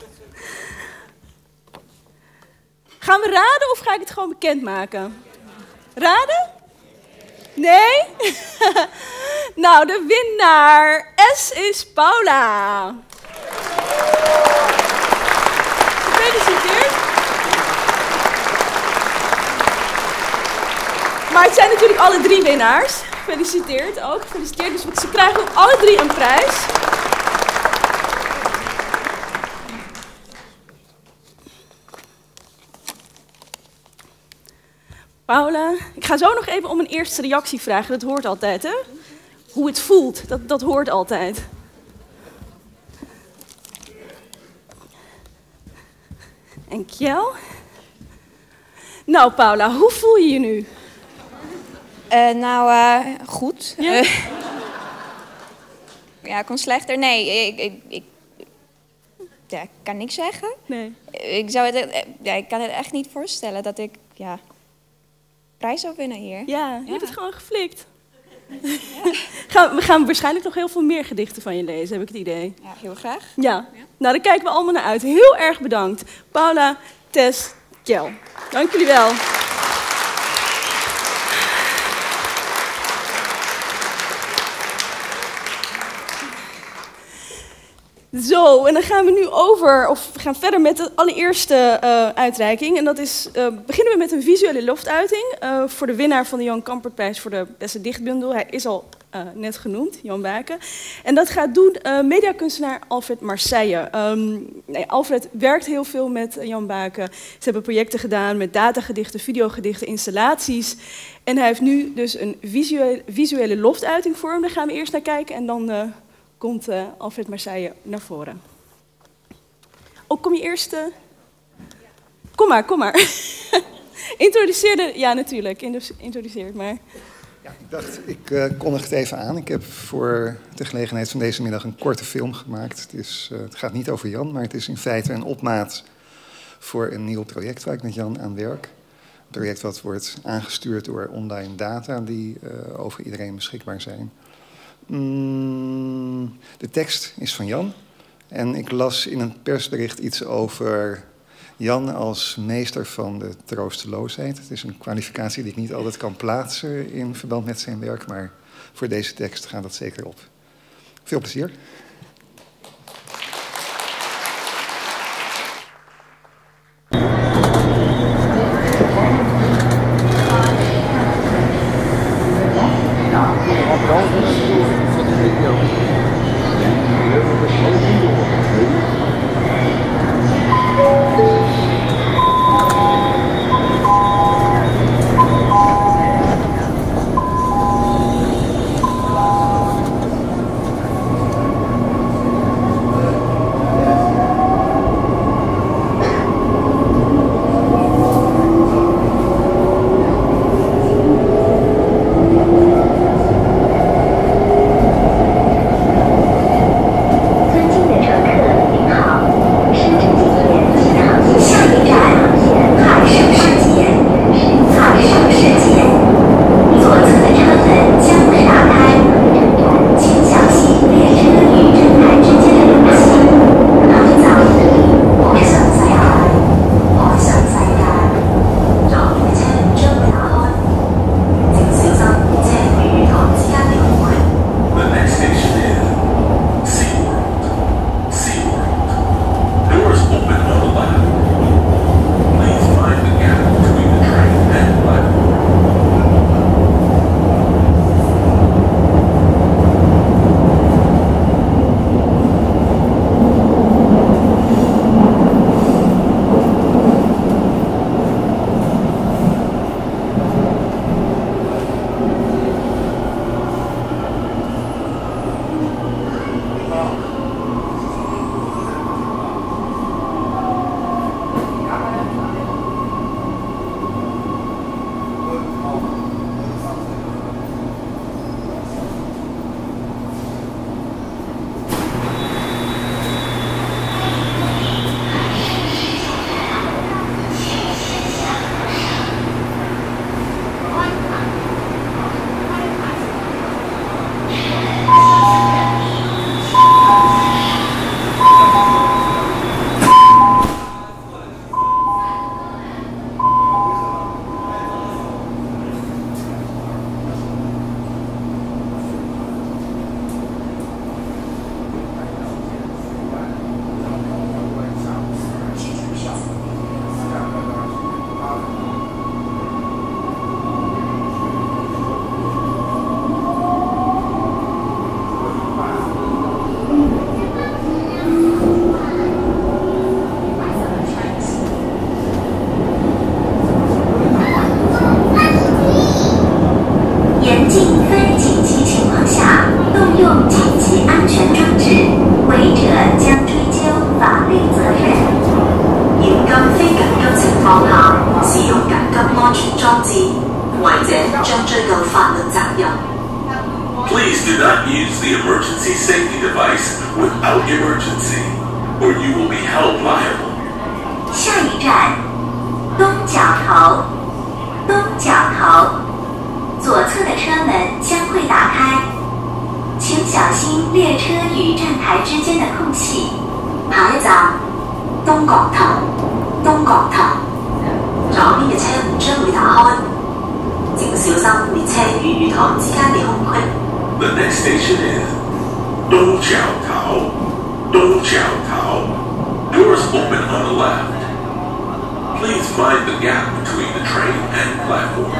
Gaan we raden of ga ik het gewoon bekendmaken? Raden? Nee? Nou, de winnaar S is Paula. Gefeliciteerd. Maar het zijn natuurlijk alle drie winnaars. Gefeliciteerd ook. Gefeliciteerd. Dus ze krijgen ook alle drie een prijs. Paula, ik ga zo nog even om een eerste reactie vragen. Dat hoort altijd, hè? Hoe het voelt, dat, dat hoort altijd. En Kjell? Nou, Paula, hoe voel je je nu? Uh, nou, uh, goed. Ja? Uh, ja, kon slechter. Nee, ik, ik, ik, ja, ik kan niks zeggen. Nee. Ik, zou het, ja, ik kan het echt niet voorstellen dat ik... Ja, prijs zou winnen hier. Ja, je ja. hebt het gewoon geflikt. Ja. Gaan, we gaan waarschijnlijk nog heel veel meer gedichten van je lezen, heb ik het idee. Ja, heel graag. Ja, ja. Nou, daar kijken we allemaal naar uit. Heel erg bedankt. Paula, Tess, Kjell. Dank jullie wel. Zo, en dan gaan we nu over, of we gaan verder met de allereerste uh, uitreiking. En dat is, uh, beginnen we met een visuele loftuiting uh, voor de winnaar van de Jan Kampertprijs voor de beste dichtbundel. Hij is al uh, net genoemd, Jan Baken. En dat gaat doen uh, mediakunstenaar Alfred Marseille. Um, nee, Alfred werkt heel veel met Jan Baken. Ze hebben projecten gedaan met datagedichten, videogedichten, installaties. En hij heeft nu dus een visuele, visuele loftuiting voor hem. Daar gaan we eerst naar kijken en dan... Uh, komt uh, Alfred Marseille naar voren. Oh, kom je eerst... Uh... Kom maar, kom maar. Introduceer de... Ja, natuurlijk. Introduceer het maar. Ja, ik dacht, ik uh, kondig het even aan. Ik heb voor de gelegenheid van deze middag een korte film gemaakt. Het, is, uh, het gaat niet over Jan, maar het is in feite een opmaat voor een nieuw project waar ik met Jan aan werk. Een project wat wordt aangestuurd door online data die uh, over iedereen beschikbaar zijn. De tekst is van Jan en ik las in een persbericht iets over Jan als meester van de troosteloosheid. Het is een kwalificatie die ik niet altijd kan plaatsen in verband met zijn werk, maar voor deze tekst gaat dat zeker op. Veel plezier. Please do not use the emergency safety device without emergency, or you will be held liable. 下一站，东角头，东角头，左侧的车门将会打开，请小心列车与站台之间的空隙。下一站，東角頭，東角頭，左邊嘅車門將會打開，請小心列車與月台之間嘅空隙。 The next station is 東角頭，東角頭。Doors open on the left. Please mind the gap between the train and platform.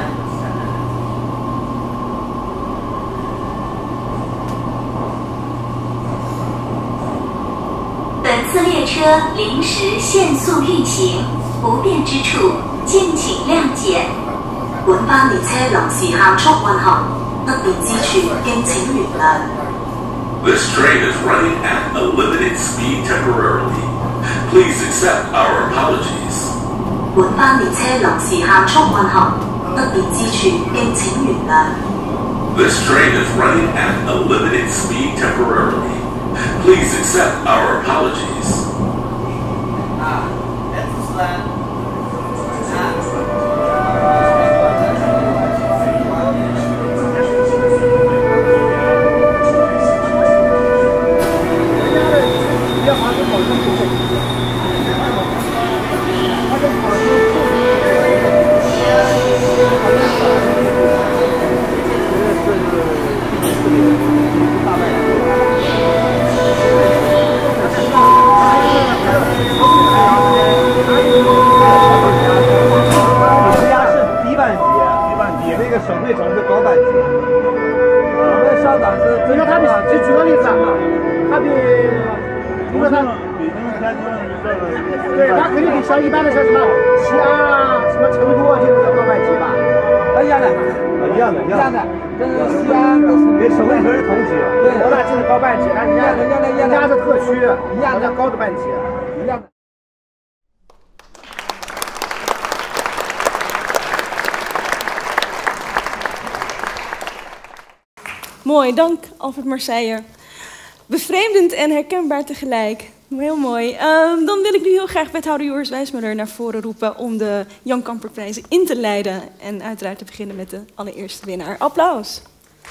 本次列車臨時限速運行，不便之處敬請諒解。 本班列車臨時限速運行，不便之處敬請原諒。This train is running at a limited speed temporarily. Please accept our apologies. 本班列車臨時限速運行，不便之處敬請原諒。 This train is running at a limited speed temporarily. Please accept our apologies. Ah, that's flat. 说他，对他肯定比像一般的像什么西安啊、什么成都啊，这种要高半级吧？啊，一样的，一样的，一样的。跟西安跟跟省会城是同级，对，我俩就是高半级，但人家人家人家是特区，一样的高的半级，一样的。 Mooi, dank Alfred Marseille. Bevreemdend en herkenbaar tegelijk. Heel mooi. Um, dan wil ik nu heel graag wethouder Joris Wijsmuller naar voren roepen om de Jan Kamperprijzen in te leiden. En uiteraard te beginnen met de allereerste winnaar. Applaus.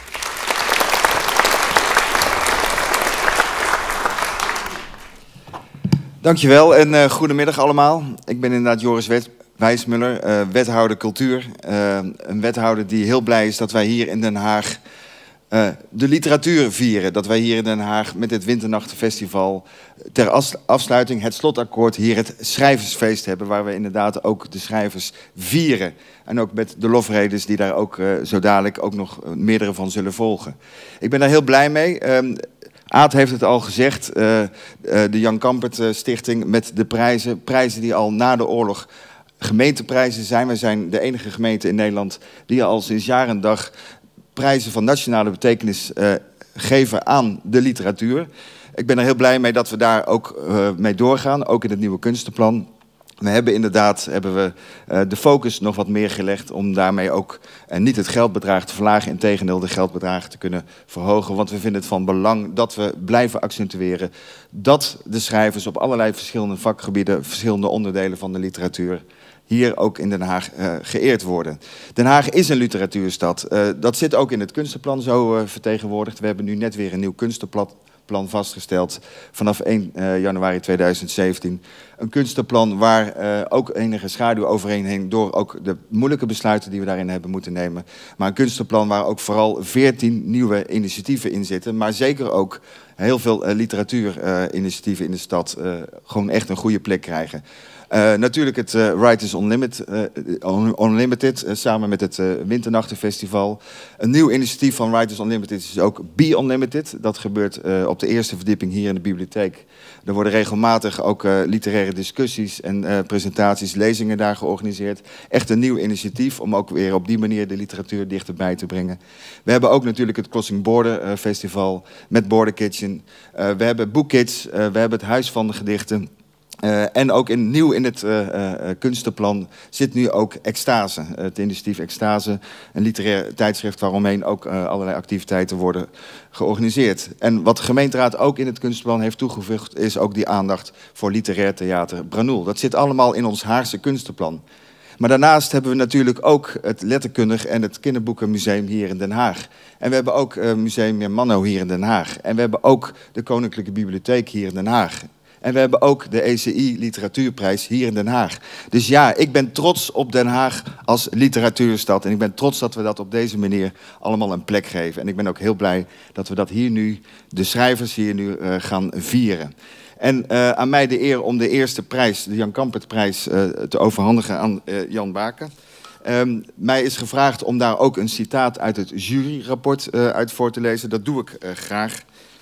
Dankjewel en uh, goedemiddag allemaal. Ik ben inderdaad Joris Wijsmuller, uh, wethouder cultuur. Uh, een wethouder die heel blij is dat wij hier in Den Haag uh, de literatuur vieren. Dat wij hier in Den Haag met het Winternachtenfestival ter afsluiting het slotakkoord hier het schrijversfeest hebben. Waar we inderdaad ook de schrijvers vieren. En ook met de lofredens die daar ook uh, zo dadelijk ook nog uh, meerdere van zullen volgen. Ik ben daar heel blij mee. Um, Aad heeft het al gezegd, uh, uh, de Jan Kampert uh, Stichting met de prijzen. Prijzen die al na de oorlog gemeenteprijzen zijn. Wij zijn de enige gemeente in Nederland die al sinds jaar en dag prijzen van nationale betekenis uh, geven aan de literatuur. Ik ben er heel blij mee dat we daar ook uh, mee doorgaan, ook in het nieuwe kunstenplan. We hebben inderdaad hebben we, uh, de focus nog wat meer gelegd om daarmee ook uh, niet het geldbedrag te verlagen, integendeel de geldbedragen te kunnen verhogen. Want we vinden het van belang dat we blijven accentueren dat de schrijvers op allerlei verschillende vakgebieden, verschillende onderdelen van de literatuur hier ook in Den Haag uh, geëerd worden. Den Haag is een literatuurstad. Uh, dat zit ook in het kunstenplan zo uh, vertegenwoordigd. We hebben nu net weer een nieuw kunstenplan plan vastgesteld vanaf één januari tweeduizend zeventien. Een kunstenplan waar uh, ook enige schaduw overheen heen door ook de moeilijke besluiten die we daarin hebben moeten nemen. Maar een kunstenplan waar ook vooral veertien nieuwe initiatieven in zitten. Maar zeker ook heel veel uh, literatuurinitiatieven uh, in de stad uh, gewoon echt een goede plek krijgen. Uh, natuurlijk het uh, Writers Unlimited, uh, Unlimited uh, samen met het uh, Winternachtenfestival. Een nieuw initiatief van Writers Unlimited is ook Be Unlimited. Dat gebeurt uh, op de eerste verdieping hier in de bibliotheek. Er worden regelmatig ook uh, literaire discussies en uh, presentaties, lezingen daar georganiseerd. Echt een nieuw initiatief om ook weer op die manier de literatuur dichterbij te brengen. We hebben ook natuurlijk het Crossing Border uh, Festival met Border Kitchen. Uh, we hebben Boekkids, uh, we hebben het Huis van de Gedichten. Uh, en ook in, nieuw in het uh, uh, kunstenplan zit nu ook Extase, uh, het initiatief Extase, een literair tijdschrift waaromheen ook uh, allerlei activiteiten worden georganiseerd. En wat de gemeenteraad ook in het kunstenplan heeft toegevoegd is ook die aandacht voor literair theater Branoel. Dat zit allemaal in ons Haagse kunstenplan. Maar daarnaast hebben we natuurlijk ook het Letterkundig en het Kinderboekenmuseum hier in Den Haag. En we hebben ook uh, Museum Manno hier in Den Haag. En we hebben ook de Koninklijke Bibliotheek hier in Den Haag. En we hebben ook de E C I Literatuurprijs hier in Den Haag. Dus ja, ik ben trots op Den Haag als literatuurstad. En ik ben trots dat we dat op deze manier allemaal een plek geven. En ik ben ook heel blij dat we dat hier nu, de schrijvers hier nu, uh, gaan vieren. En uh, aan mij de eer om de eerste prijs, de Jan Kampertprijs, uh, te overhandigen aan uh, Jan Baken. Um, mij is gevraagd om daar ook een citaat uit het juryrapport uh, uit voor te lezen. Dat doe ik uh, graag.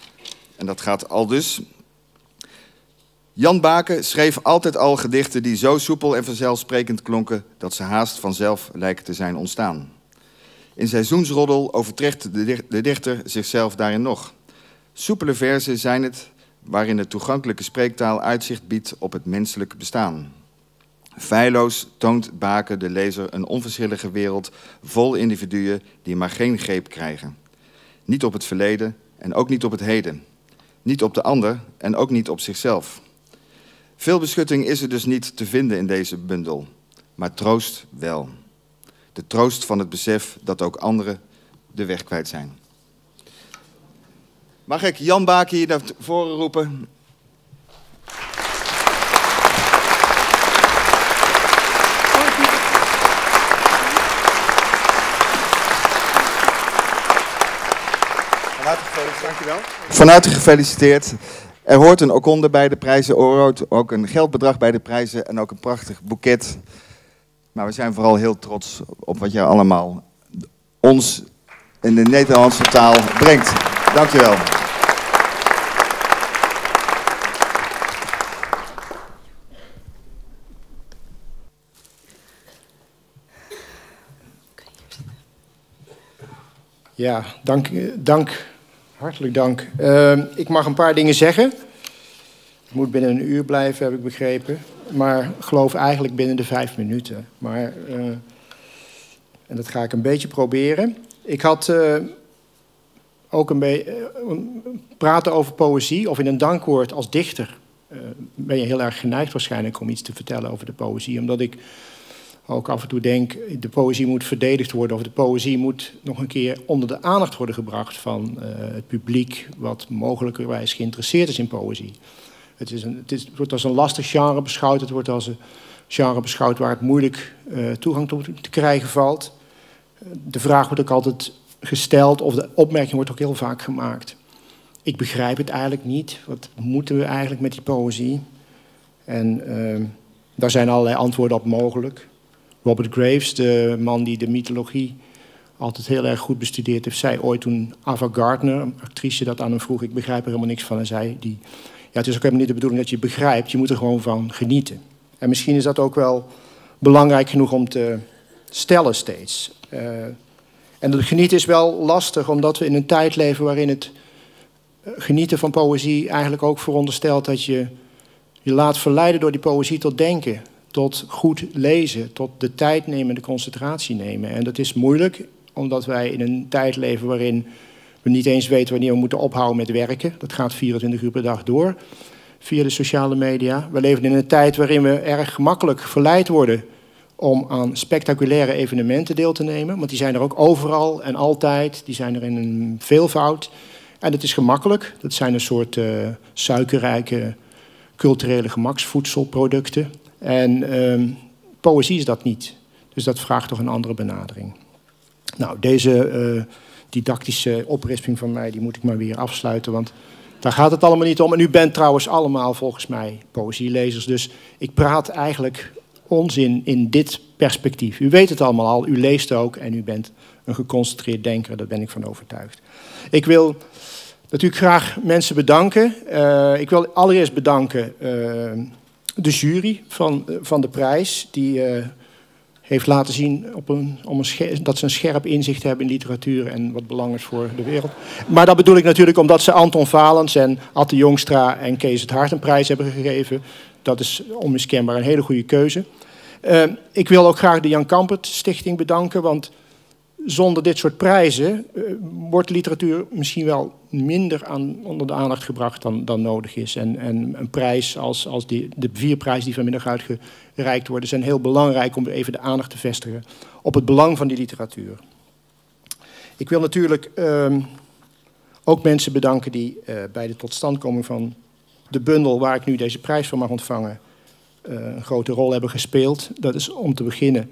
En dat gaat aldus. Jan Baken schreef altijd al gedichten die zo soepel en vanzelfsprekend klonken dat ze haast vanzelf lijken te zijn ontstaan. In Seizoensroddel overtreft de dichter zichzelf daarin nog. Soepele verzen zijn het waarin de toegankelijke spreektaal uitzicht biedt op het menselijk bestaan. Feilloos toont Baken de lezer een onverschillige wereld vol individuen die maar geen greep krijgen. Niet op het verleden en ook niet op het heden. Niet op de ander en ook niet op zichzelf. Veel beschutting is er dus niet te vinden in deze bundel, maar troost wel. De troost van het besef dat ook anderen de weg kwijt zijn. Mag ik Jan Baken hier naar voren roepen? Van harte gefeliciteerd. Dankjewel. Van harte gefeliciteerd. Er hoort een oorkonde bij de prijzen, er hoort ook een geldbedrag bij de prijzen en ook een prachtig boeket. Maar we zijn vooral heel trots op wat jij allemaal ons in de Nederlandse taal brengt. Dank je wel. Ja, dank, dank. Hartelijk dank. Uh, ik mag een paar dingen zeggen. Ik moet binnen een uur blijven, heb ik begrepen. Maar geloof eigenlijk binnen de vijf minuten. Maar, uh, en dat ga ik een beetje proberen. Ik had uh, ook een beetje uh, praten over poëzie, of in een dankwoord als dichter. Uh, ben je heel erg geneigd waarschijnlijk om iets te vertellen over de poëzie. Omdat ik ook af en toe denk, de poëzie moet verdedigd worden, of de poëzie moet nog een keer onder de aandacht worden gebracht van uh, het publiek, wat mogelijkerwijs geïnteresseerd is in poëzie. Het, is een, het, is, het wordt als een lastig genre beschouwd, het wordt als een genre beschouwd waar het moeilijk uh, toegang toe te krijgen valt. De vraag wordt ook altijd gesteld, of de opmerking wordt ook heel vaak gemaakt. Ik begrijp het eigenlijk niet, wat moeten we eigenlijk met die poëzie? En uh, daar zijn allerlei antwoorden op mogelijk. Robert Graves, de man die de mythologie altijd heel erg goed bestudeerd heeft, zei ooit toen Ava Gardner, een actrice, dat aan hem vroeg, ik begrijp er helemaal niks van. En zei die, ja, het is ook helemaal niet de bedoeling dat je begrijpt, je moet er gewoon van genieten. En misschien is dat ook wel belangrijk genoeg om te stellen steeds. Uh, en dat genieten is wel lastig, omdat we in een tijd leven waarin het genieten van poëzie eigenlijk ook veronderstelt dat je je laat verleiden door die poëzie tot denken. Tot goed lezen, tot de tijd nemen, de concentratie nemen. En dat is moeilijk, omdat wij in een tijd leven waarin we niet eens weten wanneer we moeten ophouden met werken. Dat gaat vierentwintig uur per dag door, via de sociale media. We leven in een tijd waarin we erg gemakkelijk verleid worden om aan spectaculaire evenementen deel te nemen. Want die zijn er ook overal en altijd, die zijn er in een veelvoud. En het is gemakkelijk, dat zijn een soort uh, suikerrijke culturele gemaksvoedselproducten. En uh, poëzie is dat niet. Dus dat vraagt toch een andere benadering. Nou, deze uh, didactische oprisping van mij, die moet ik maar weer afsluiten, want daar gaat het allemaal niet om. En u bent trouwens allemaal volgens mij poëzielezers, dus ik praat eigenlijk onzin in dit perspectief. U weet het allemaal al, u leest ook en u bent een geconcentreerd denker, daar ben ik van overtuigd. Ik wil natuurlijk graag mensen bedanken. Uh, ik wil allereerst bedanken uh, de jury van, van de prijs, die uh, heeft laten zien op een, om een dat ze een scherp inzicht hebben in literatuur en wat belangrijk is voor de wereld. Maar dat bedoel ik natuurlijk omdat ze Anton Valens en Atte Jongstra en Kees het Hart een prijs hebben gegeven. Dat is onmiskenbaar een hele goede keuze. Uh, ik wil ook graag de Jan Kampert Stichting bedanken, want zonder dit soort prijzen uh, wordt literatuur misschien wel minder aan, onder de aandacht gebracht dan, dan nodig is. En, en een prijs als, als die, de vier prijzen die vanmiddag uitgereikt worden, zijn heel belangrijk om even de aandacht te vestigen op het belang van die literatuur. Ik wil natuurlijk uh, ook mensen bedanken die uh, bij de totstandkoming van de bundel waar ik nu deze prijs voor mag ontvangen uh, een grote rol hebben gespeeld. Dat is om te beginnen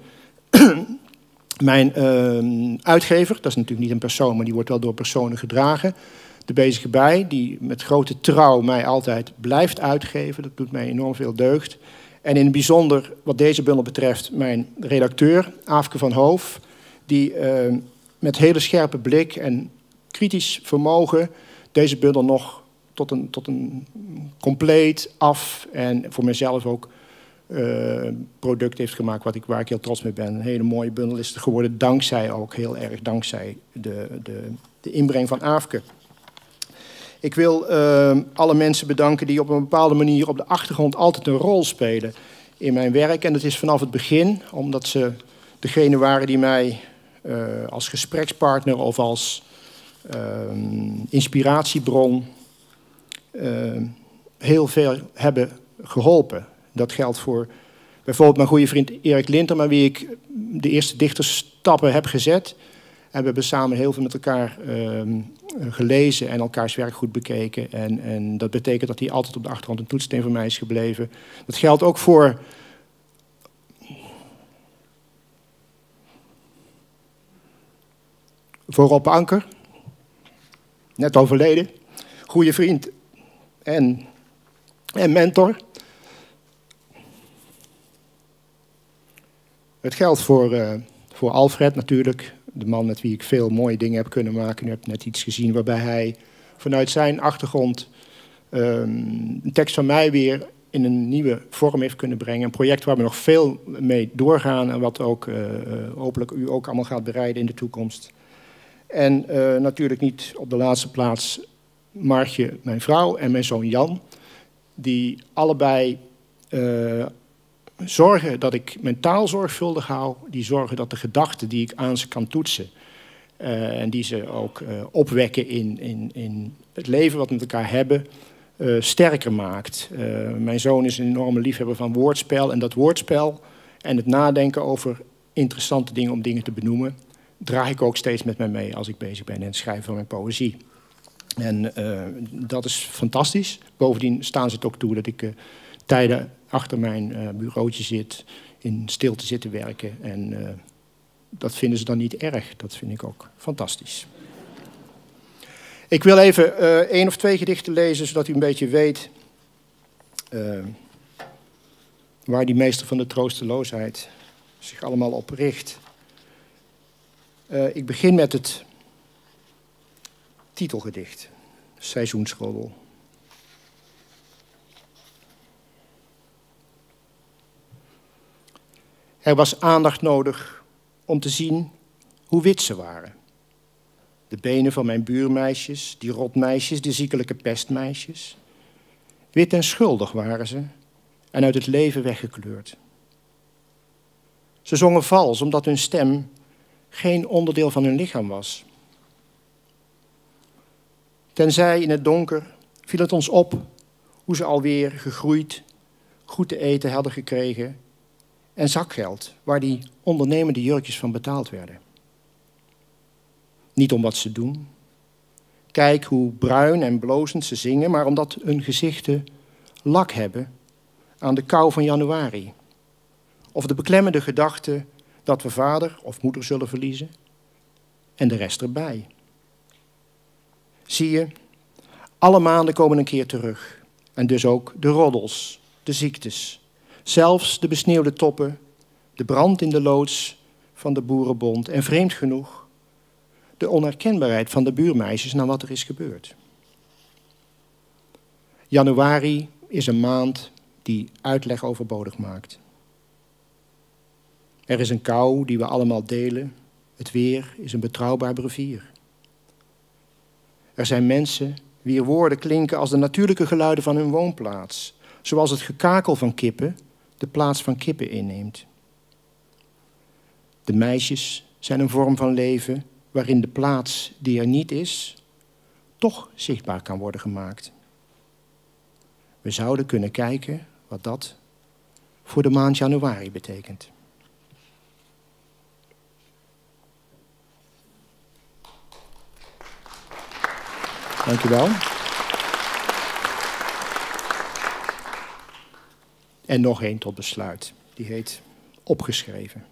mijn uh, uitgever, dat is natuurlijk niet een persoon, maar die wordt wel door personen gedragen. De Bezige Bij, die met grote trouw mij altijd blijft uitgeven. Dat doet mij enorm veel deugd. En in het bijzonder, wat deze bundel betreft, mijn redacteur, Aafke van Hoof, die uh, met hele scherpe blik en kritisch vermogen deze bundel nog tot een, tot een compleet af en voor mezelf ook Uh, product heeft gemaakt wat ik, waar ik heel trots mee ben. Een hele mooie bundel is het geworden, dankzij ook heel erg, dankzij de, de, de inbreng van Aafke. Ik wil uh, alle mensen bedanken die op een bepaalde manier op de achtergrond altijd een rol spelen in mijn werk. En dat is vanaf het begin, omdat ze degene waren die mij uh, als gesprekspartner of als uh, inspiratiebron uh, heel veel hebben geholpen. Dat geldt voor bijvoorbeeld mijn goede vriend Erik Linter, met wie ik de eerste dichtersstappen heb gezet. En we hebben samen heel veel met elkaar uh, gelezen en elkaars werk goed bekeken. En, en dat betekent dat hij altijd op de achtergrond een toetssteen voor mij is gebleven. Dat geldt ook voor voor Rob Anker, net overleden, goede vriend en, en mentor. Het geldt voor, uh, voor Alfred natuurlijk, de man met wie ik veel mooie dingen heb kunnen maken. U hebt net iets gezien waarbij hij vanuit zijn achtergrond um, een tekst van mij weer in een nieuwe vorm heeft kunnen brengen. Een project waar we nog veel mee doorgaan en wat ook uh, hopelijk u ook allemaal gaat bereiden in de toekomst. En uh, natuurlijk niet op de laatste plaats Margje, mijn vrouw, en mijn zoon Jan. Die allebei uh, zorgen dat ik mijn taal zorgvuldig hou. Die zorgen dat de gedachten die ik aan ze kan toetsen. Uh, en die ze ook uh, opwekken in, in, in het leven wat we met elkaar hebben. Uh, sterker maakt. Uh, mijn zoon is een enorme liefhebber van woordspel. En dat woordspel en het nadenken over interessante dingen om dingen te benoemen, draag ik ook steeds met mij mee als ik bezig ben in het schrijven van mijn poëzie. En uh, dat is fantastisch. Bovendien staan ze het ook toe dat ik uh, tijden achter mijn uh, bureautje zit, in stilte zit te werken. En uh, dat vinden ze dan niet erg. Dat vind ik ook fantastisch. Ik wil even uh, één of twee gedichten lezen, zodat u een beetje weet uh, waar die meester van de troosteloosheid zich allemaal op richt. Uh, ik begin met het titelgedicht, Seizoensroddel. Er was aandacht nodig om te zien hoe wit ze waren. De benen van mijn buurmeisjes, die rotmeisjes, die ziekelijke pestmeisjes. Wit en schuldig waren ze en uit het leven weggekleurd. Ze zongen vals omdat hun stem geen onderdeel van hun lichaam was. Tenzij in het donker viel het ons op hoe ze alweer gegroeid, goed te eten hadden gekregen en zakgeld, waar die ondernemende jurkjes van betaald werden. Niet om wat ze doen. Kijk hoe bruin en blozend ze zingen, maar omdat hun gezichten lak hebben aan de kou van januari. Of de beklemmende gedachte dat we vader of moeder zullen verliezen en de rest erbij. Zie je, alle maanden komen een keer terug. En dus ook de roddels, de ziektes, zelfs de besneeuwde toppen, de brand in de loods van de Boerenbond en vreemd genoeg de onherkenbaarheid van de buurmeisjes naar wat er is gebeurd. Januari is een maand die uitleg overbodig maakt. Er is een kou die we allemaal delen. Het weer is een betrouwbaar brevier. Er zijn mensen wier woorden klinken als de natuurlijke geluiden van hun woonplaats, zoals het gekakel van kippen de plaats van kippen inneemt. De meisjes zijn een vorm van leven waarin de plaats die er niet is, toch zichtbaar kan worden gemaakt. We zouden kunnen kijken wat dat voor de maand januari betekent. Dank u wel. En nog één tot besluit. Die heet Opgeschreven.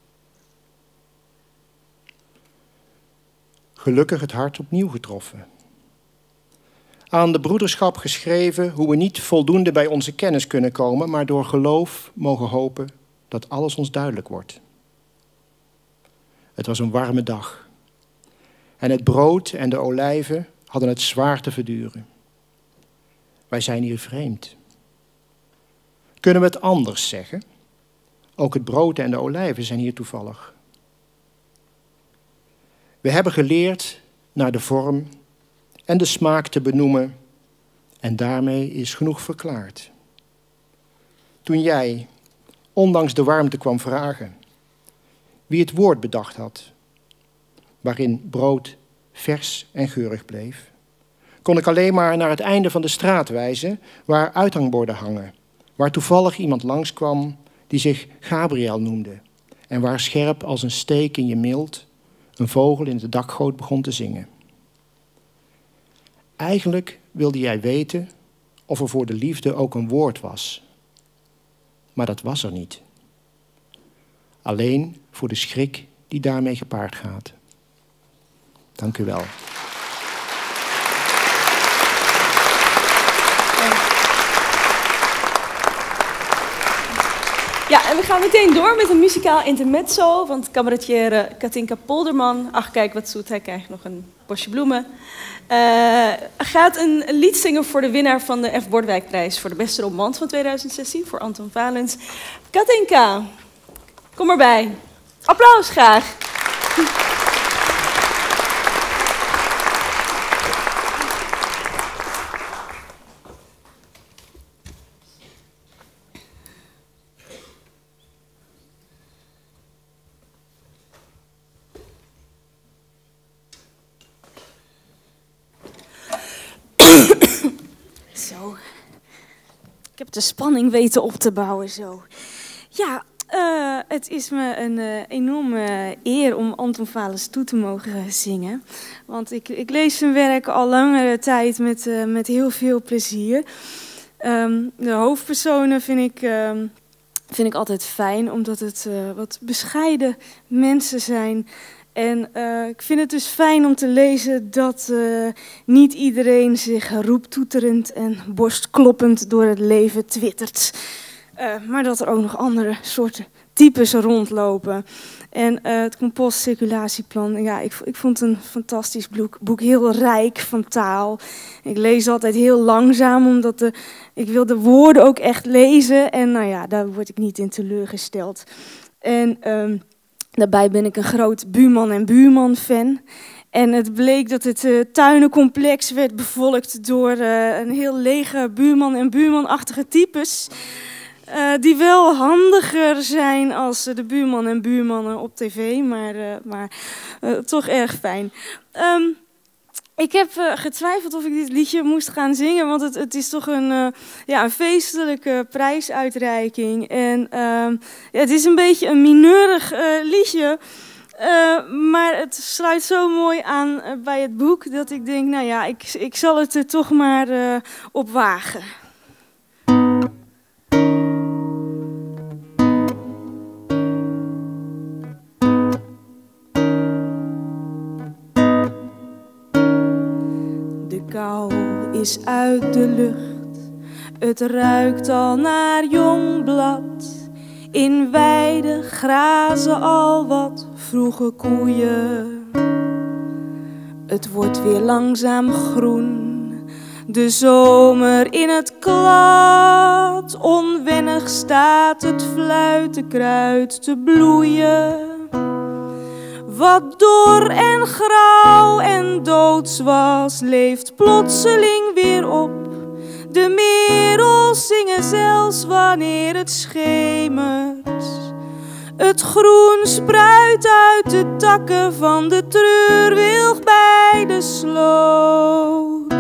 Gelukkig het hart opnieuw getroffen. Aan de broederschap geschreven hoe we niet voldoende bij onze kennis kunnen komen, maar door geloof mogen hopen dat alles ons duidelijk wordt. Het was een warme dag. En het brood en de olijven hadden het zwaar te verduren. Wij zijn hier vreemd. Kunnen we het anders zeggen? Ook het brood en de olijven zijn hier toevallig. We hebben geleerd naar de vorm en de smaak te benoemen en daarmee is genoeg verklaard. Toen jij, ondanks de warmte, kwam vragen wie het woord bedacht had, waarin brood vers en geurig bleef, kon ik alleen maar naar het einde van de straat wijzen waar uithangborden hangen, waar toevallig iemand langskwam die zich Gabriel noemde en waar scherp als een steek in je mild een vogel in de dakgoot begon te zingen. Eigenlijk wilde jij weten of er voor de liefde ook een woord was. Maar dat was er niet. Alleen voor de schrik die daarmee gepaard gaat. Dank u wel. Ja, en we gaan meteen door met een muzikaal intermezzo. Want cabaretier Katinka Polderman, ach kijk wat zoet, hij krijgt nog een bosje bloemen. Uh, gaat een lied zingen voor de winnaar van de F. Bordwijkprijs voor de beste roman van tweeduizend zestien, voor Anton Valens. Katinka, kom erbij. Applaus graag. heb de spanning weten op te bouwen zo. Ja, uh, het is me een uh, enorme eer om Anton Valens toe te mogen zingen. Want ik, ik lees zijn werk al langere tijd met, uh, met heel veel plezier. Um, de hoofdpersonen vind ik, uh, vind ik altijd fijn, omdat het uh, wat bescheiden mensen zijn. En uh, ik vind het dus fijn om te lezen dat uh, niet iedereen zich roeptoeterend en borstkloppend door het leven twittert. Uh, maar dat er ook nog andere soorten types rondlopen. En uh, het compostcirculatieplan, ja, ik, ik vond het een fantastisch boek, boek, heel rijk van taal. Ik lees altijd heel langzaam, omdat de, ik wil de woorden ook echt lezen. En nou ja, daar word ik niet in teleurgesteld. En um, daarbij ben ik een groot Buurman en Buurman fan. En het bleek dat het uh, tuinencomplex werd bevolkt door uh, een heel lege Buurman en Buurman-achtige types. Uh, die wel handiger zijn als uh, de buurman en buurmannen op tv, maar, uh, maar uh, toch erg fijn. Um, ik heb uh, getwijfeld of ik dit liedje moest gaan zingen, want het, het is toch een, uh, ja, een feestelijke prijsuitreiking. En uh, ja, het is een beetje een mineurig uh, liedje, uh, maar het sluit zo mooi aan uh, bij het boek dat ik denk, nou ja, ik, ik zal het er toch maar uh, op wagen. De kou is uit de lucht, het ruikt al naar jong blad. In weiden grazen al wat vroege koeien. Het wordt weer langzaam groen, de zomer in het klad. Onwennig staat het fluitenkruid te bloeien. Wat dor en grauw en doods was, leeft plotseling weer op. De merels zingen zelfs wanneer het schemert. Het groen spruit uit de takken van de treurwilg bij de sloot.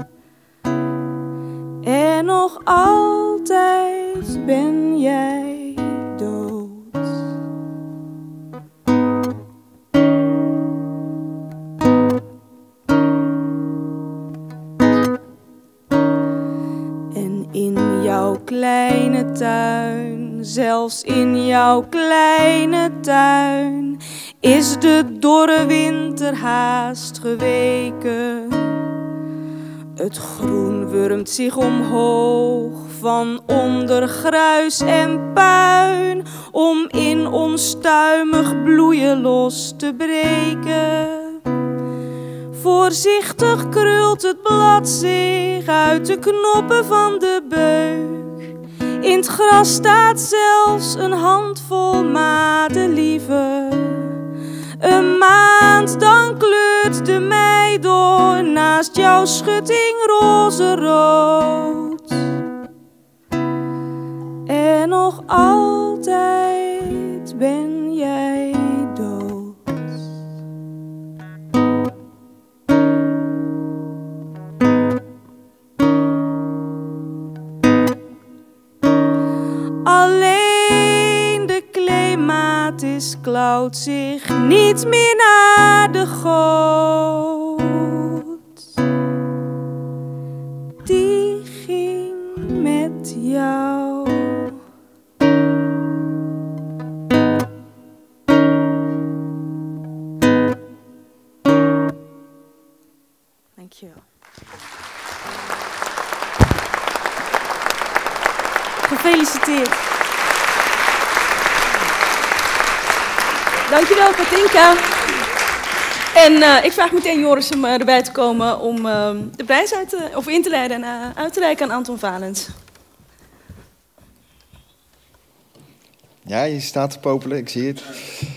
En nog altijd ben jij dood. In jouw kleine tuin, zelfs in jouw kleine tuin, is de dorre winter haast geweken. Het groen wurmt zich omhoog van onder gruis en puin, om in onstuimig bloeien los te breken. Voorzichtig krult het blad zich uit de knoppen van de beuk. In het gras staat zelfs een handvol madelieven. Een maand, dan kleurt de mei door naast jouw schutting roze-rood. En nog altijd ben jij dood. Alleen de clematis klauwt zich niet meer naar de goot. Die ging met jou. Dankjewel. Gefeliciteerd. Dankjewel, Katinka. En uh, ik vraag meteen Joris om uh, erbij te komen om uh, de prijs uit te, of in te leiden en uh, uit te reiken aan Anton Valens. Ja, je staat te popelen, ik zie het.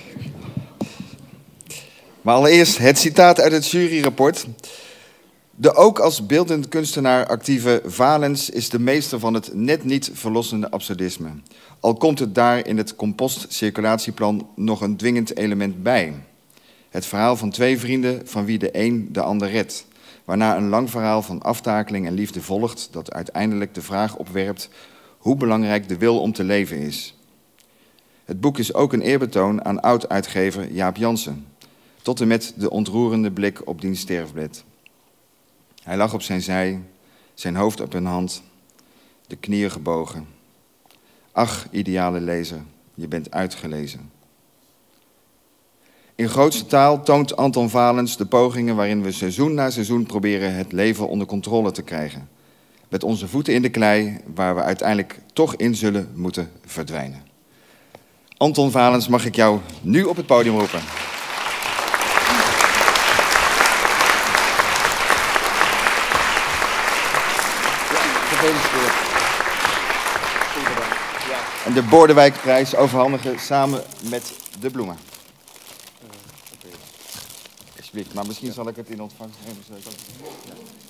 Maar allereerst het citaat uit het juryrapport. De ook als beeldend kunstenaar actieve Valens is de meester van het net niet verlossende absurdisme. Al komt het daar in het compostcirculatieplan nog een dwingend element bij. Het verhaal van twee vrienden van wie de een de ander redt. Waarna een lang verhaal van aftakeling en liefde volgt dat uiteindelijk de vraag opwerpt hoe belangrijk de wil om te leven is. Het boek is ook een eerbetoon aan oud-uitgever Jaap Jansen, tot en met de ontroerende blik op diens sterfbed. Hij lag op zijn zij, zijn hoofd op een hand, de knieën gebogen. Ach, ideale lezer, je bent uitgelezen. In grootste taal toont Anton Valens de pogingen waarin we seizoen na seizoen proberen het leven onder controle te krijgen. Met onze voeten in de klei, waar we uiteindelijk toch in zullen moeten verdwijnen. Anton Valens, mag ik jou nu op het podium roepen. En de Bordewijkprijs overhandigen samen met de bloemen. Alsjeblieft, maar misschien zal ik het in ontvangst nemen. Ja.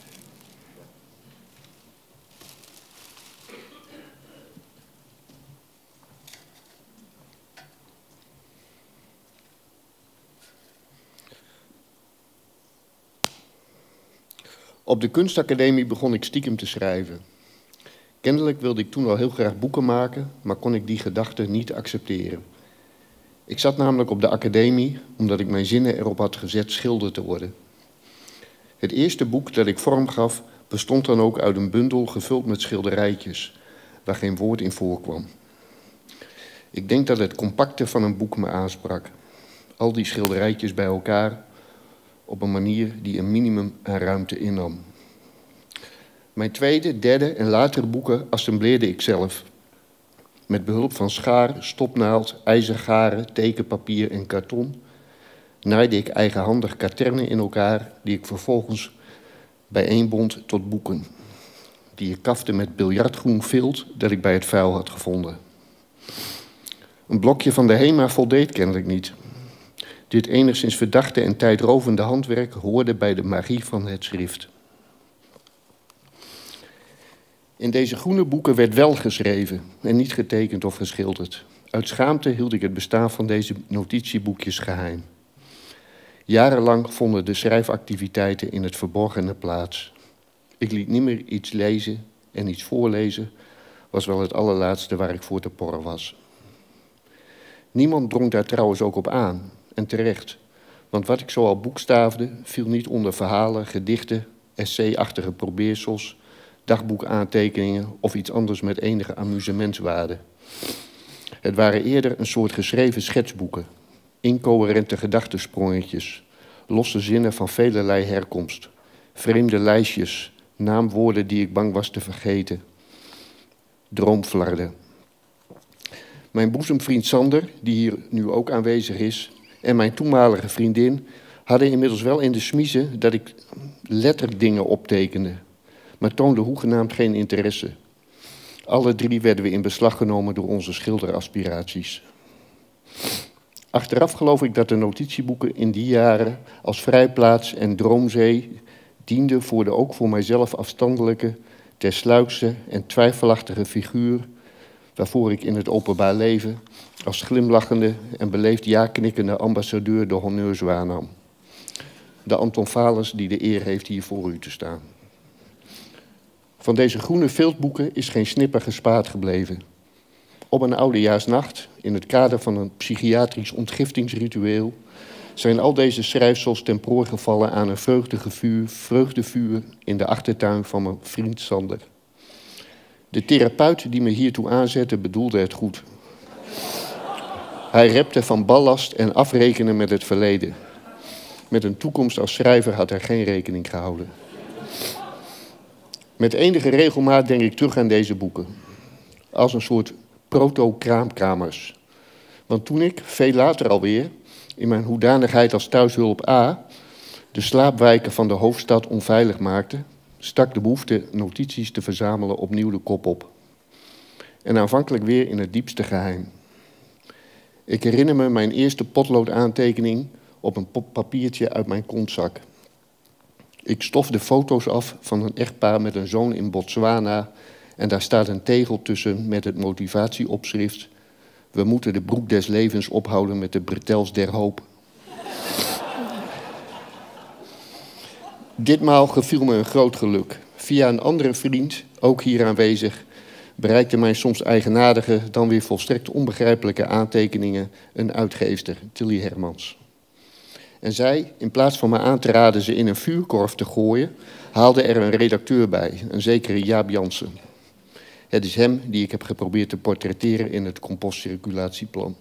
Op de kunstacademie begon ik stiekem te schrijven. Kennelijk wilde ik toen al heel graag boeken maken, maar kon ik die gedachte niet accepteren. Ik zat namelijk op de academie omdat ik mijn zinnen erop had gezet schilder te worden. Het eerste boek dat ik vorm gaf bestond dan ook uit een bundel gevuld met schilderijtjes, waar geen woord in voorkwam. Ik denk dat het compacte van een boek me aansprak. Al die schilderijtjes bij elkaar op een manier die een minimum aan ruimte innam. Mijn tweede, derde en latere boeken assembleerde ik zelf. Met behulp van schaar, stopnaald, ijzergaren, tekenpapier en karton naaide ik eigenhandig katernen in elkaar die ik vervolgens bijeenbond tot boeken. Die ik kafte met biljartgroen vilt dat ik bij het vuil had gevonden. Een blokje van de HEMA voldeed kennelijk niet. Dit enigszins verdachte en tijdrovende handwerk hoorde bij de magie van het schrift. In deze groene boeken werd wel geschreven en niet getekend of geschilderd. Uit schaamte hield ik het bestaan van deze notitieboekjes geheim. Jarenlang vonden de schrijfactiviteiten in het verborgene plaats. Ik liet niet meer iets lezen en iets voorlezen was wel het allerlaatste waar ik voor te porren was. Niemand drong daar trouwens ook op aan, en terecht. Want wat ik zoal boekstaafde viel niet onder verhalen, gedichten, essayachtige probeersels, dagboekaantekeningen of iets anders met enige amusementswaarde. Het waren eerder een soort geschreven schetsboeken, incoherente gedachtensprongetjes, losse zinnen van velerlei herkomst, vreemde lijstjes, naamwoorden die ik bang was te vergeten, droomflarden. Mijn boezemvriend Sander, die hier nu ook aanwezig is, en mijn toenmalige vriendin hadden inmiddels wel in de smiezen dat ik letterdingen optekende, maar toonden hoegenaamd geen interesse. Alle drie werden we in beslag genomen door onze schilderaspiraties. Achteraf geloof ik dat de notitieboeken in die jaren als vrijplaats en droomzee dienden voor de ook voor mijzelf afstandelijke, tersluikse en twijfelachtige figuur waarvoor ik in het openbaar leven als glimlachende en beleefd ja-knikkende ambassadeur de honneurs waarnam. De Anton Valens die de eer heeft hier voor u te staan. Van deze groene viltboeken is geen snipper gespaard gebleven. Op een oudejaarsnacht, in het kader van een psychiatrisch ontgiftingsritueel, zijn al deze schrijfsels ten prooi gevallen aan een vreugdevuur, vreugdevuur in de achtertuin van mijn vriend Sander. De therapeut die me hiertoe aanzette bedoelde het goed. Hij repte van ballast en afrekenen met het verleden. Met een toekomst als schrijver had hij geen rekening gehouden. Met enige regelmaat denk ik terug aan deze boeken. Als een soort proto-kraamkamers. Want toen ik, veel later alweer, in mijn hoedanigheid als thuishulp A, de slaapwijken van de hoofdstad onveilig maakte, stak de behoefte notities te verzamelen opnieuw de kop op. En aanvankelijk weer in het diepste geheim. Ik herinner me mijn eerste potloodaantekening op een papiertje uit mijn kontzak. Ik stofde foto's af van een echtpaar met een zoon in Botswana en daar staat een tegel tussen met het motivatieopschrift: we moeten de broek des levens ophouden met de bretels der hoop. Ditmaal geviel me een groot geluk. Via een andere vriend, ook hier aanwezig, bereikte mijn soms eigenaardige, dan weer volstrekt onbegrijpelijke aantekeningen een uitgeefster, Tilly Hermans. En zij, in plaats van me aan te raden ze in een vuurkorf te gooien, haalde er een redacteur bij, een zekere Jaap Jansen. Het is hem die ik heb geprobeerd te portretteren in het compostcirculatieplan.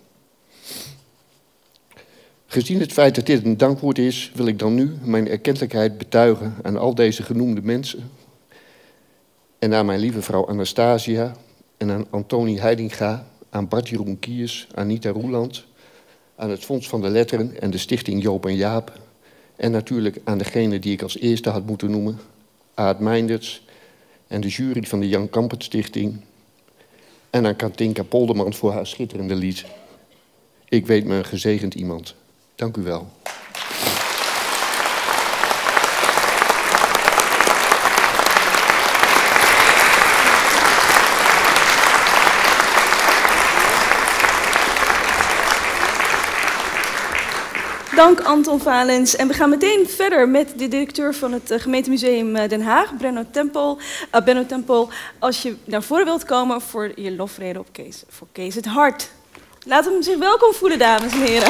Gezien het feit dat dit een dankwoord is, wil ik dan nu mijn erkentelijkheid betuigen aan al deze genoemde mensen. En aan mijn lieve vrouw Anastasia en aan Antonie Heidinga, aan Bart-Jeroen Kiers, Anita Roeland, aan het Fonds van de Letteren en de Stichting Joop en Jaap. En natuurlijk aan degene die ik als eerste had moeten noemen, Aad Meinders en de jury van de Jan Kampert Stichting. En aan Katinka Polderman voor haar schitterende lied. Ik weet me een gezegend iemand. Dank u wel. Dank Anton Valens. En we gaan meteen verder met de directeur van het gemeentemuseum Den Haag, Benno Tempel. Uh, Benno Tempel, als je naar voren wilt komen voor je lofrede op Kees, voor Kees het Hart. Laat hem zich welkom voelen, dames en heren.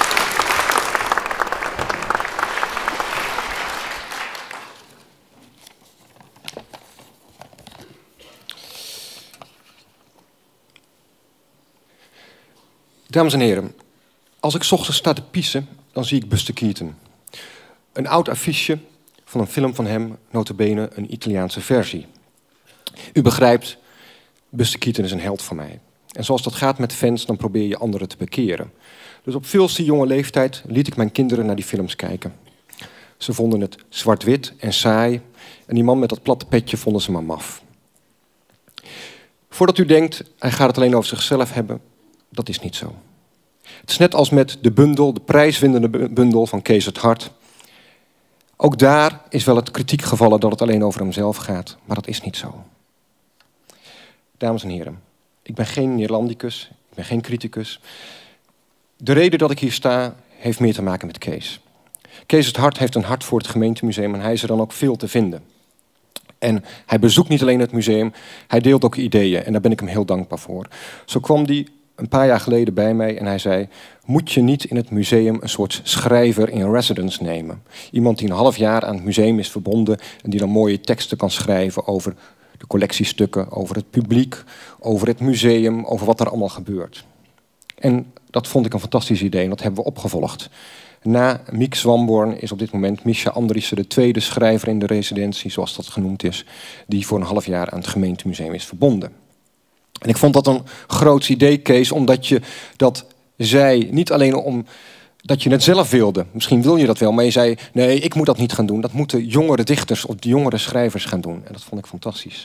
Dames en heren, als ik 's ochtends sta te piezen, dan zie ik Buster Keaton. Een oud affiche van een film van hem, nota bene een Italiaanse versie. U begrijpt, Buster Keaton is een held van mij. En zoals dat gaat met fans, dan probeer je anderen te bekeren. Dus op veelste jonge leeftijd liet ik mijn kinderen naar die films kijken. Ze vonden het zwart-wit en saai. En die man met dat platte petje vonden ze maar maf. Voordat u denkt, hij gaat het alleen over zichzelf hebben, dat is niet zo. Het is net als met de bundel, de prijswinnende bundel van Kees het Hart. Ook daar is wel het kritiek gevallen dat het alleen over hemzelf gaat, maar dat is niet zo. Dames en heren, ik ben geen Neerlandicus, ik ben geen criticus. De reden dat ik hier sta heeft meer te maken met Kees. Kees het Hart heeft een hart voor het gemeentemuseum en hij is er dan ook veel te vinden. En hij bezoekt niet alleen het museum, hij deelt ook ideeën en daar ben ik hem heel dankbaar voor. Zo kwam hij een paar jaar geleden bij mij en hij zei, moet je niet in het museum een soort schrijver in residence nemen? Iemand die een half jaar aan het museum is verbonden en die dan mooie teksten kan schrijven over de collectiestukken, over het publiek, over het museum, over wat er allemaal gebeurt. En dat vond ik een fantastisch idee en dat hebben we opgevolgd. Na Miek Swamborn is op dit moment Misha Andriessen de tweede schrijver in de residentie, zoals dat genoemd is, die voor een half jaar aan het gemeentemuseum is verbonden. En ik vond dat een groots idee, Kees, omdat je dat zei, niet alleen om dat je het zelf wilde. Misschien wil je dat wel, maar je zei, nee, ik moet dat niet gaan doen. Dat moeten jongere dichters of jongere schrijvers gaan doen. En dat vond ik fantastisch.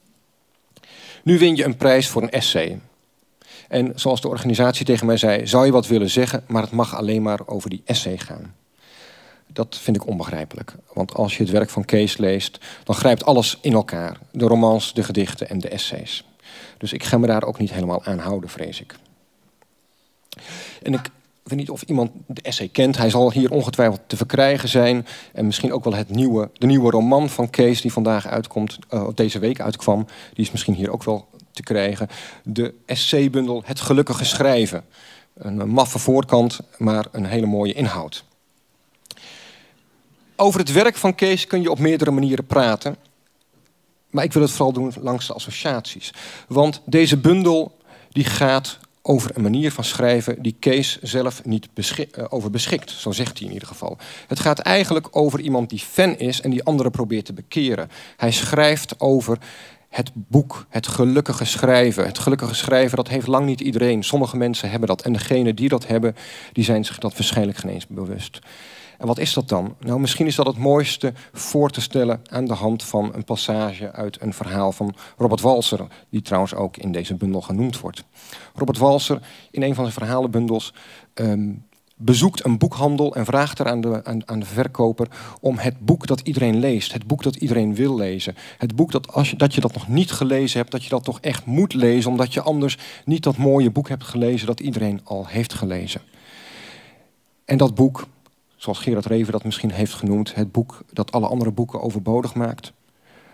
Nu win je een prijs voor een essay. En zoals de organisatie tegen mij zei, zou je wat willen zeggen, maar het mag alleen maar over die essay gaan. Dat vind ik onbegrijpelijk. Want als je het werk van Kees leest, dan grijpt alles in elkaar. De romans, de gedichten en de essays. Dus ik ga me daar ook niet helemaal aan houden, vrees ik. En ik weet niet of iemand de essay kent. Hij zal hier ongetwijfeld te verkrijgen zijn. En misschien ook wel het nieuwe, de nieuwe roman van Kees die vandaag uitkomt, uh, deze week uitkwam. Die is misschien hier ook wel te krijgen. De essaybundel Het Gelukkige Schrijven. Een maffe voorkant, maar een hele mooie inhoud. Over het werk van Kees kun je op meerdere manieren praten. Maar ik wil het vooral doen langs de associaties. Want deze bundel die gaat over een manier van schrijven die Kees zelf niet beschik, uh, over beschikt. Zo zegt hij in ieder geval. Het gaat eigenlijk over iemand die fan is en die anderen probeert te bekeren. Hij schrijft over het boek, het gelukkige schrijven. Het gelukkige schrijven, dat heeft lang niet iedereen. Sommige mensen hebben dat. En degenen die dat hebben, die zijn zich dat waarschijnlijk geen eens bewust. En wat is dat dan? Nou, misschien is dat het mooiste voor te stellen aan de hand van een passage uit een verhaal van Robert Walser, die trouwens ook in deze bundel genoemd wordt. Robert Walser, in een van zijn verhalenbundels, um, bezoekt een boekhandel en vraagt er aan de, aan, aan de verkoper om het boek dat iedereen leest, het boek dat iedereen wil lezen. Het boek dat als je, dat je dat nog niet gelezen hebt, dat je dat toch echt moet lezen, omdat je anders niet dat mooie boek hebt gelezen dat iedereen al heeft gelezen. En dat boek, zoals Gerard Reven dat misschien heeft genoemd, het boek dat alle andere boeken overbodig maakt.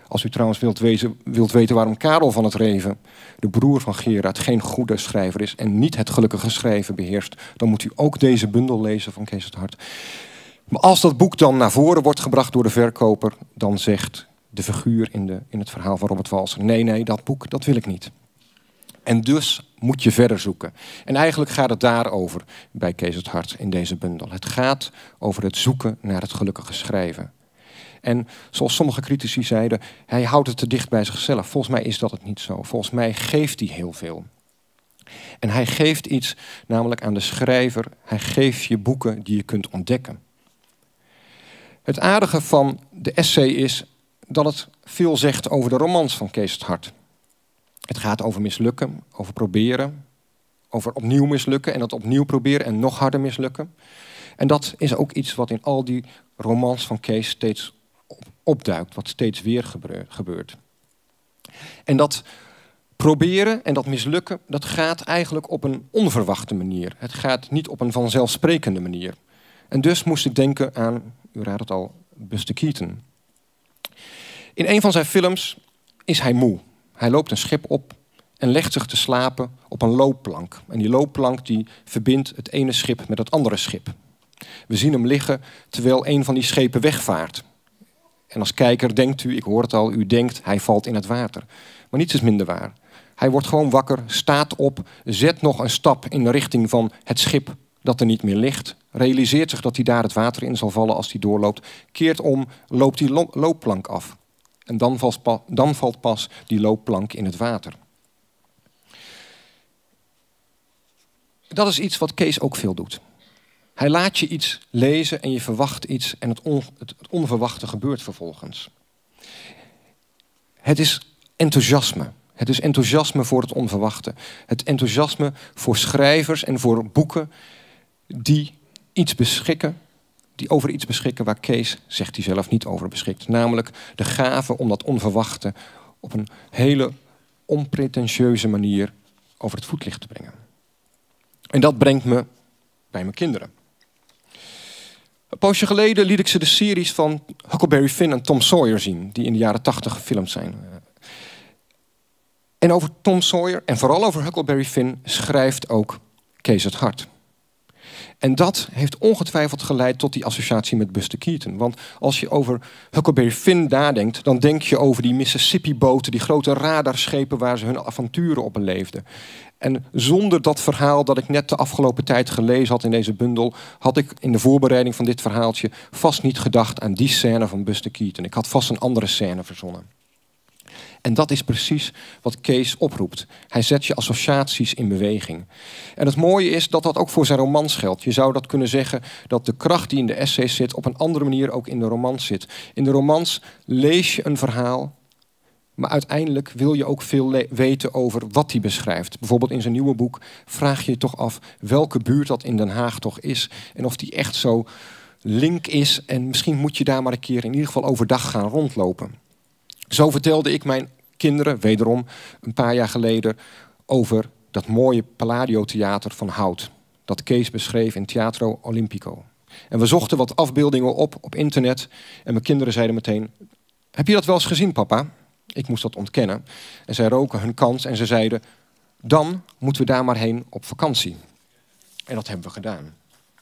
Als u trouwens wilt, wezen, wilt weten waarom Karel van het Reven, de broer van Gerard, geen goede schrijver is en niet het gelukkige schrijven beheerst, dan moet u ook deze bundel lezen van Kees het Hart. Maar als dat boek dan naar voren wordt gebracht door de verkoper, dan zegt de figuur in, de, in het verhaal van Robert Walser, nee, nee, dat boek, dat wil ik niet. En dus moet je verder zoeken. En eigenlijk gaat het daarover bij Kees het Hart in deze bundel. Het gaat over het zoeken naar het gelukkige schrijven. En zoals sommige critici zeiden, hij houdt het te dicht bij zichzelf. Volgens mij is dat het niet zo. Volgens mij geeft hij heel veel. En hij geeft iets, namelijk aan de schrijver. Hij geeft je boeken die je kunt ontdekken. Het aardige van de essay is dat het veel zegt over de romans van Kees het Hart. Het gaat over mislukken, over proberen, over opnieuw mislukken en dat opnieuw proberen en nog harder mislukken. En dat is ook iets wat in al die romans van Kees steeds opduikt, wat steeds weer gebeurt. En dat proberen en dat mislukken, dat gaat eigenlijk op een onverwachte manier. Het gaat niet op een vanzelfsprekende manier. En dus moest ik denken aan, u raadt het al, Buster Keaton. In een van zijn films is hij moe. Hij loopt een schip op en legt zich te slapen op een loopplank. En die loopplank die verbindt het ene schip met het andere schip. We zien hem liggen terwijl een van die schepen wegvaart. En als kijker denkt u, ik hoor het al, u denkt hij valt in het water. Maar niets is minder waar. Hij wordt gewoon wakker, staat op, zet nog een stap in de richting van het schip dat er niet meer ligt. Realiseert zich dat hij daar het water in zal vallen als hij doorloopt. Keert om, loopt die lo- loopplank af. En dan valt, pa- dan valt pas die loopplank in het water. Dat is iets wat Kees ook veel doet. Hij laat je iets lezen en je verwacht iets en het, on, het onverwachte gebeurt vervolgens. Het is enthousiasme. Het is enthousiasme voor het onverwachte. Het enthousiasme voor schrijvers en voor boeken die iets beschikken, die over iets beschikken waar Kees, zegt hij zelf, niet over beschikt. Namelijk de gave om dat onverwachte op een hele onpretentieuze manier over het voetlicht te brengen. En dat brengt me bij mijn kinderen. Een poosje geleden liet ik ze de series van Huckleberry Finn en Tom Sawyer zien, die in de jaren tachtig gefilmd zijn. En over Tom Sawyer en vooral over Huckleberry Finn schrijft ook Kees het Hart. En dat heeft ongetwijfeld geleid tot die associatie met Buster Keaton. Want als je over Huckleberry Finn nadenkt, dan denk je over die Mississippi-boten, die grote radarschepen waar ze hun avonturen op beleefden. En zonder dat verhaal dat ik net de afgelopen tijd gelezen had in deze bundel, had ik in de voorbereiding van dit verhaaltje vast niet gedacht aan die scène van Buster Keaton. Ik had vast een andere scène verzonnen. En dat is precies wat Kees oproept. Hij zet je associaties in beweging. En het mooie is dat dat ook voor zijn romans geldt. Je zou dat kunnen zeggen dat de kracht die in de essays zit op een andere manier ook in de romans zit. In de romans lees je een verhaal, maar uiteindelijk wil je ook veel weten over wat hij beschrijft. Bijvoorbeeld in zijn nieuwe boek vraag je je toch af welke buurt dat in Den Haag toch is en of die echt zo link is. En misschien moet je daar maar een keer in ieder geval overdag gaan rondlopen. Zo vertelde ik mijn kinderen, wederom een paar jaar geleden, over dat mooie Palladio-theater van hout. Dat Kees beschreef in Teatro Olimpico. En we zochten wat afbeeldingen op op internet. En mijn kinderen zeiden meteen, heb je dat wel eens gezien, papa? Ik moest dat ontkennen. En zij roken hun kans en ze zeiden, dan moeten we daar maar heen op vakantie. En dat hebben we gedaan.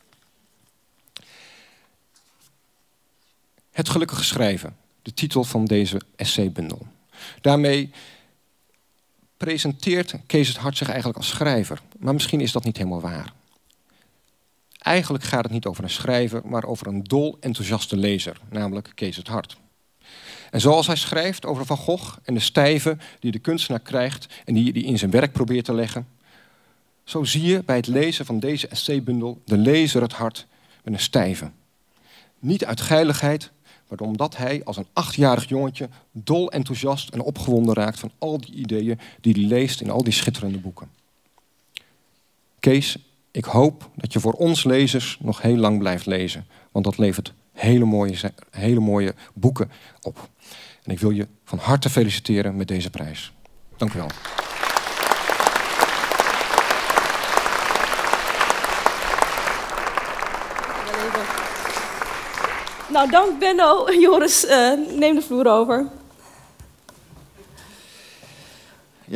Het gelukkige schrijven. De titel van deze essaybundel. Daarmee presenteert Kees het Hart zich eigenlijk als schrijver. Maar misschien is dat niet helemaal waar. Eigenlijk gaat het niet over een schrijver, maar over een dol enthousiaste lezer, namelijk Kees het Hart. En zoals hij schrijft over Van Gogh en de stijve die de kunstenaar krijgt en die hij in zijn werk probeert te leggen, zo zie je bij het lezen van deze essaybundel de lezer het hart met een stijve. Niet uit geiligheid, maar omdat hij als een achtjarig jongetje dol enthousiast en opgewonden raakt van al die ideeën die hij leest in al die schitterende boeken. Kees, ik hoop dat je voor ons lezers nog heel lang blijft lezen, want dat levert hele mooie, hele mooie boeken op. En ik wil je van harte feliciteren met deze prijs. Dank u wel. Nou, dank Benno. Joris, uh, neem de vloer over.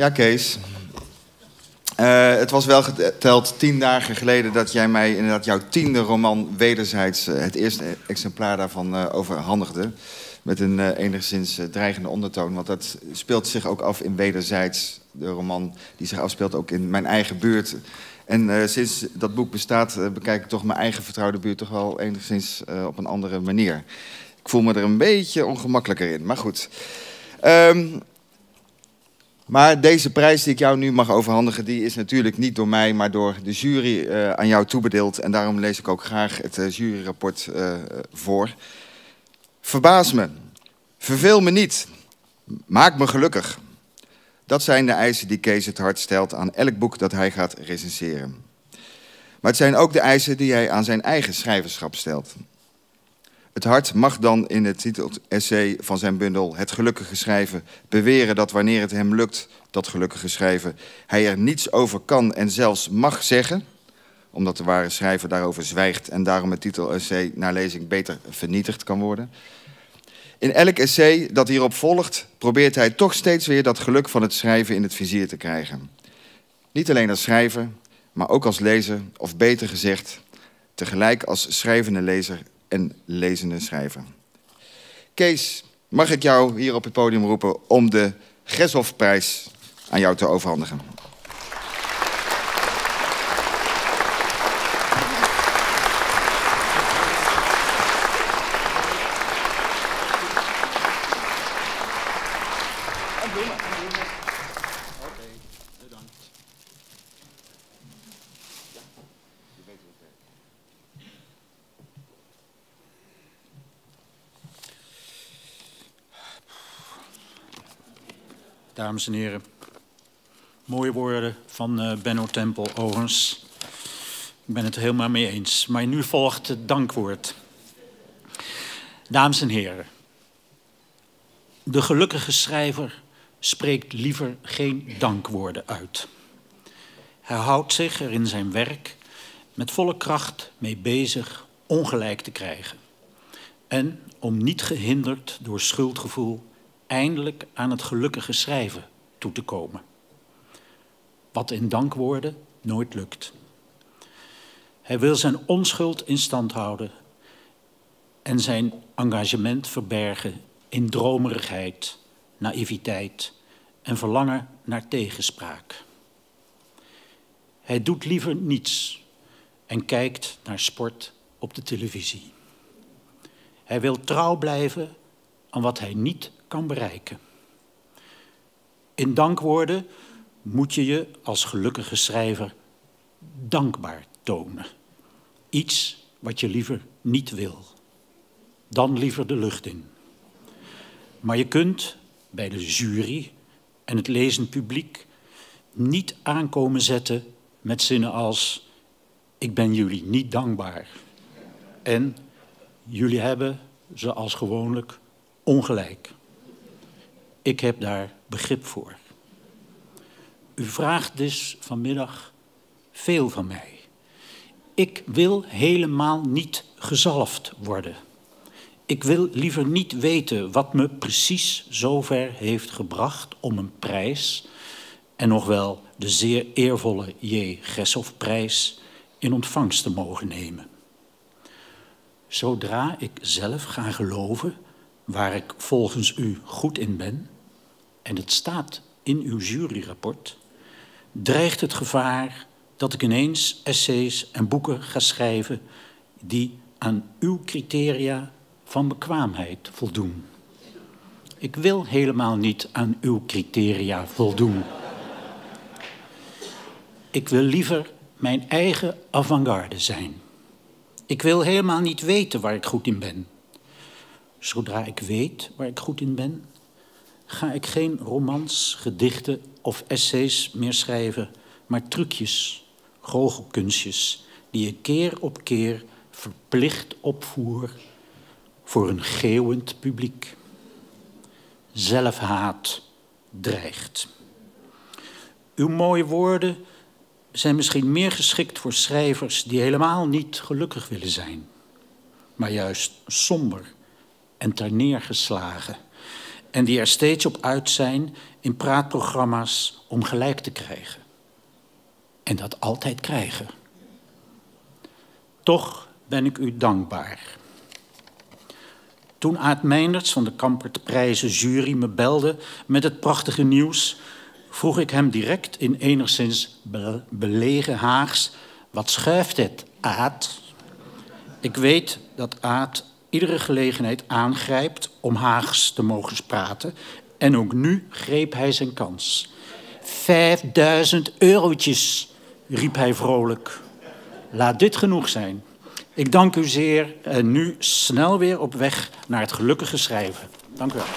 Ja, Kees. Uh, het was wel geteld tien dagen geleden dat jij mij inderdaad jouw tiende roman Wederzijds, uh, het eerste exemplaar daarvan, uh, overhandigde. Met een uh, enigszins uh, dreigende ondertoon, want dat speelt zich ook af in Wederzijds. De roman die zich afspeelt ook in mijn eigen buurt. En uh, sinds dat boek bestaat, uh, bekijk ik toch mijn eigen vertrouwde buurt toch wel enigszins uh, op een andere manier. Ik voel me er een beetje ongemakkelijker in, maar goed. Um, maar deze prijs die ik jou nu mag overhandigen, die is natuurlijk niet door mij, maar door de jury uh, aan jou toebedeeld. En daarom lees ik ook graag het uh, juryrapport uh, voor. Verbaas me. Verveel me niet. Maak me gelukkig. Dat zijn de eisen die Kees het Hart stelt aan elk boek dat hij gaat recenseren. Maar het zijn ook de eisen die hij aan zijn eigen schrijverschap stelt. Het Hart mag dan in het titelessay van zijn bundel Het Gelukkige Schrijven beweren dat wanneer het hem lukt, dat gelukkige schrijven, hij er niets over kan en zelfs mag zeggen, omdat de ware schrijver daarover zwijgt en daarom het titelessay naar lezing beter vernietigd kan worden. In elk essay dat hierop volgt, probeert hij toch steeds weer dat geluk van het schrijven in het vizier te krijgen. Niet alleen als schrijver, maar ook als lezer, of beter gezegd, tegelijk als schrijvende lezer en lezende schrijver. Kees, mag ik jou hier op het podium roepen om de Greshoffprijs aan jou te overhandigen? Dames en heren, mooie woorden van uh, Benno Tempel overigens. Ik ben het er helemaal mee eens. Maar nu volgt het dankwoord. Dames en heren, de gelukkige schrijver spreekt liever geen dankwoorden uit. Hij houdt zich er in zijn werk met volle kracht mee bezig ongelijk te krijgen. En om niet gehinderd door schuldgevoel eindelijk aan het gelukkige schrijven toe te komen. Wat in dankwoorden nooit lukt. Hij wil zijn onschuld in stand houden en zijn engagement verbergen in dromerigheid, naïviteit en verlangen naar tegenspraak. Hij doet liever niets en kijkt naar sport op de televisie. Hij wil trouw blijven aan wat hij niet kan bereiken. In dankwoorden moet je je als gelukkige schrijver dankbaar tonen. Iets wat je liever niet wil. Dan liever de lucht in. Maar je kunt bij de jury en het lezend publiek niet aankomen zetten met zinnen als: ik ben jullie niet dankbaar. En jullie hebben, zoals gewoonlijk, ongelijk. Ik heb daar begrip voor. U vraagt dus vanmiddag veel van mij. Ik wil helemaal niet gezalfd worden. Ik wil liever niet weten wat me precies zover heeft gebracht om een prijs, en nog wel de zeer eervolle J. Greshoffprijs, in ontvangst te mogen nemen. Zodra ik zelf ga geloven waar ik volgens u goed in ben, en het staat in uw juryrapport, dreigt het gevaar dat ik ineens essays en boeken ga schrijven die aan uw criteria van bekwaamheid voldoen. Ik wil helemaal niet aan uw criteria voldoen. Ik wil liever mijn eigen avant-garde zijn. Ik wil helemaal niet weten waar ik goed in ben. Zodra ik weet waar ik goed in ben, ga ik geen romans, gedichten of essays meer schrijven, maar trucjes, goochelkunstjes, die ik keer op keer verplicht opvoer voor een geeuwend publiek. Zelfhaat dreigt. Uw mooie woorden zijn misschien meer geschikt voor schrijvers die helemaal niet gelukkig willen zijn, maar juist somber en terneergeslagen en die er steeds op uit zijn in praatprogramma's om gelijk te krijgen. En dat altijd krijgen. Toch ben ik u dankbaar. Toen Aad Meinerts van de Kampertprijzen jury me belde met het prachtige nieuws, vroeg ik hem direct in enigszins be belegen Haags: wat schuift het, Aad? Ik weet dat Aad iedere gelegenheid aangrijpt om Haags te mogen praten. En ook nu greep hij zijn kans. Vijfduizend eurotjes, riep hij vrolijk. Laat dit genoeg zijn. Ik dank u zeer en nu snel weer op weg naar het gelukkige schrijven. Dank u wel.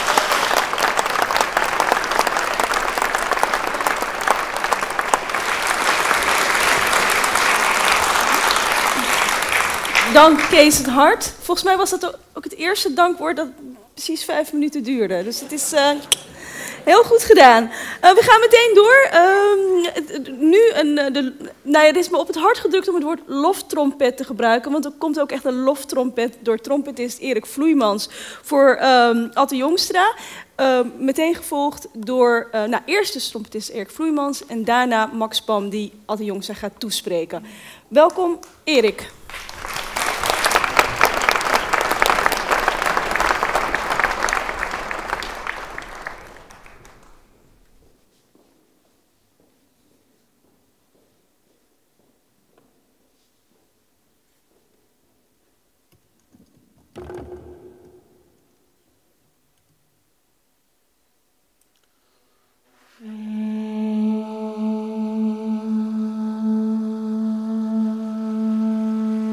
Dank Kees het Hart. Volgens mij was dat ook het eerste dankwoord dat precies vijf minuten duurde. Dus het is uh, heel goed gedaan. Uh, we gaan meteen door. Uh, nu een, de, nou ja, het is me op het hart gedrukt om het woord loftrompet te gebruiken. Want er komt ook echt een loftrompet door trompetist Erik Vloeimans voor um, Atte Jongstra. Uh, meteen gevolgd door, uh, nou, eerst de trompetist Erik Vloeimans en daarna Max Pam die Atte Jongstra gaat toespreken. Welkom Erik. Mm-hmm.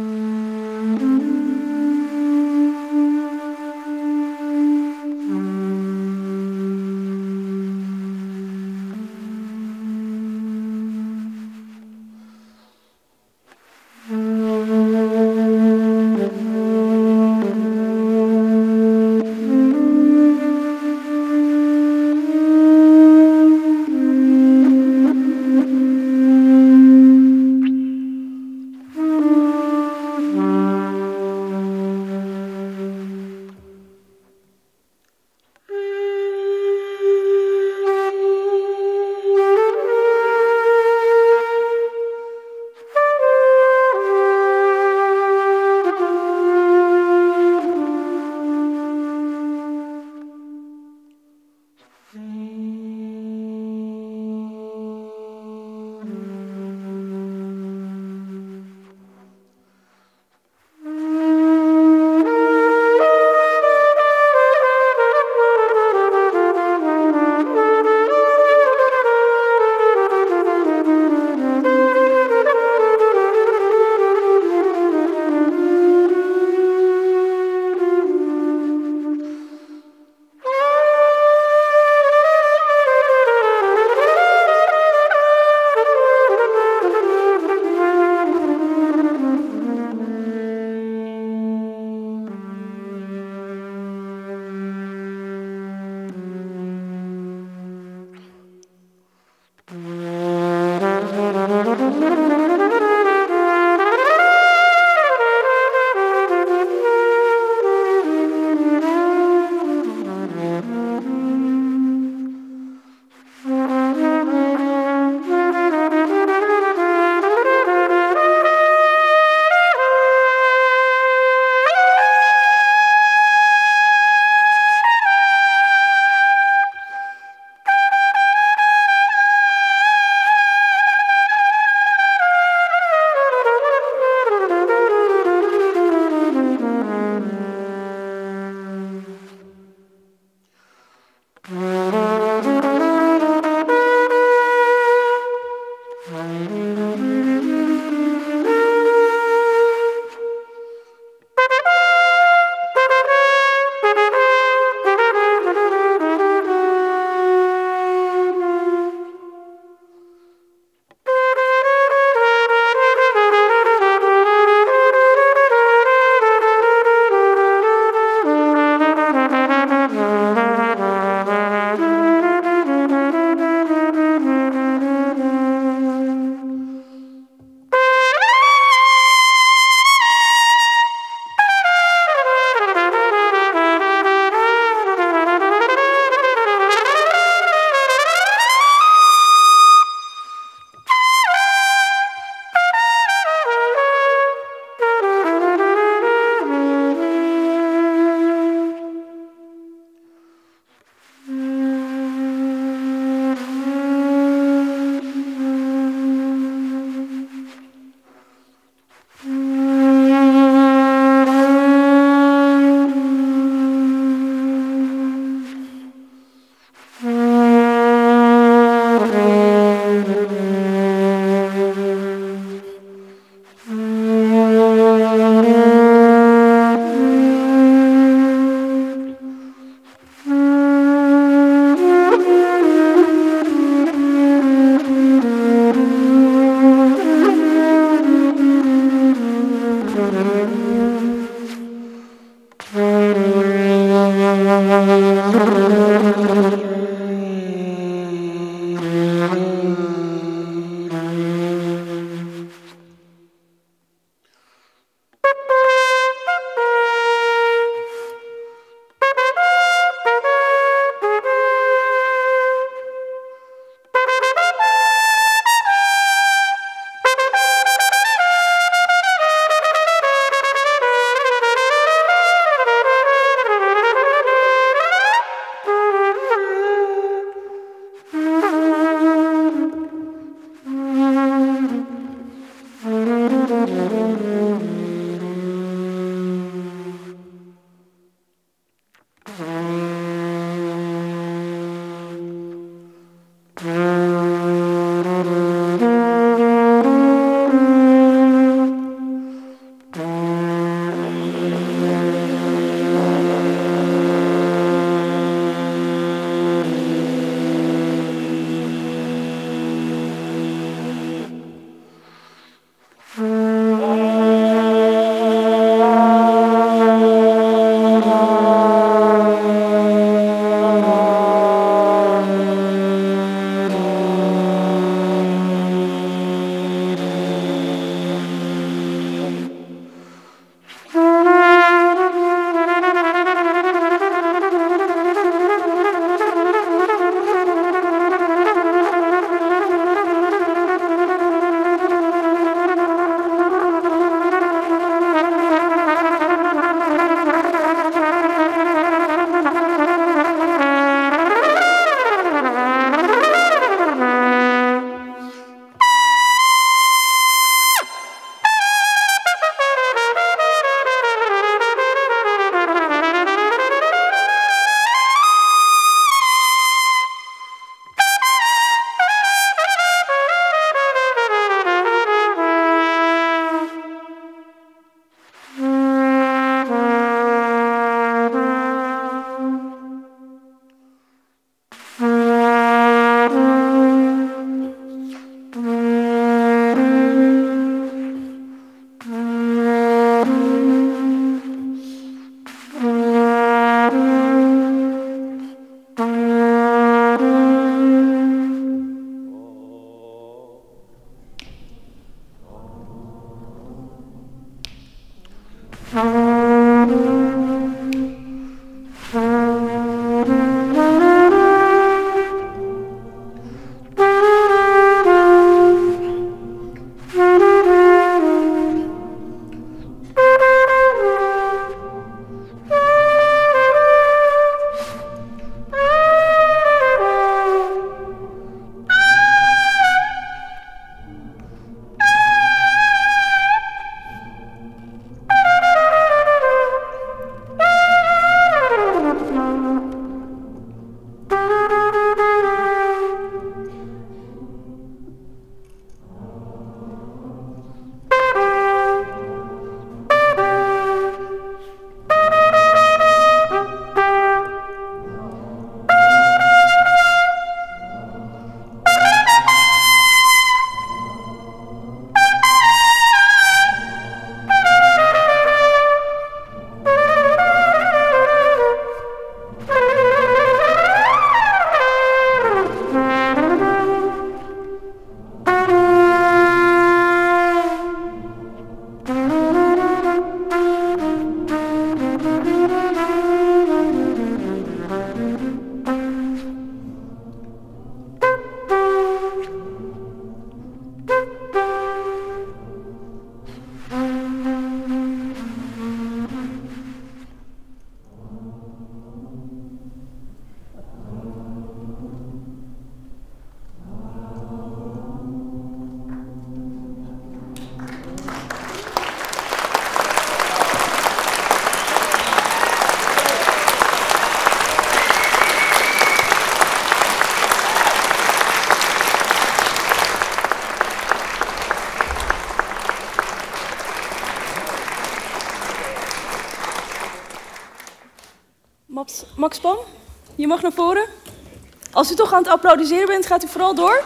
Max Pam, je mag naar voren. Als u toch aan het applaudisseren bent, gaat u vooral door.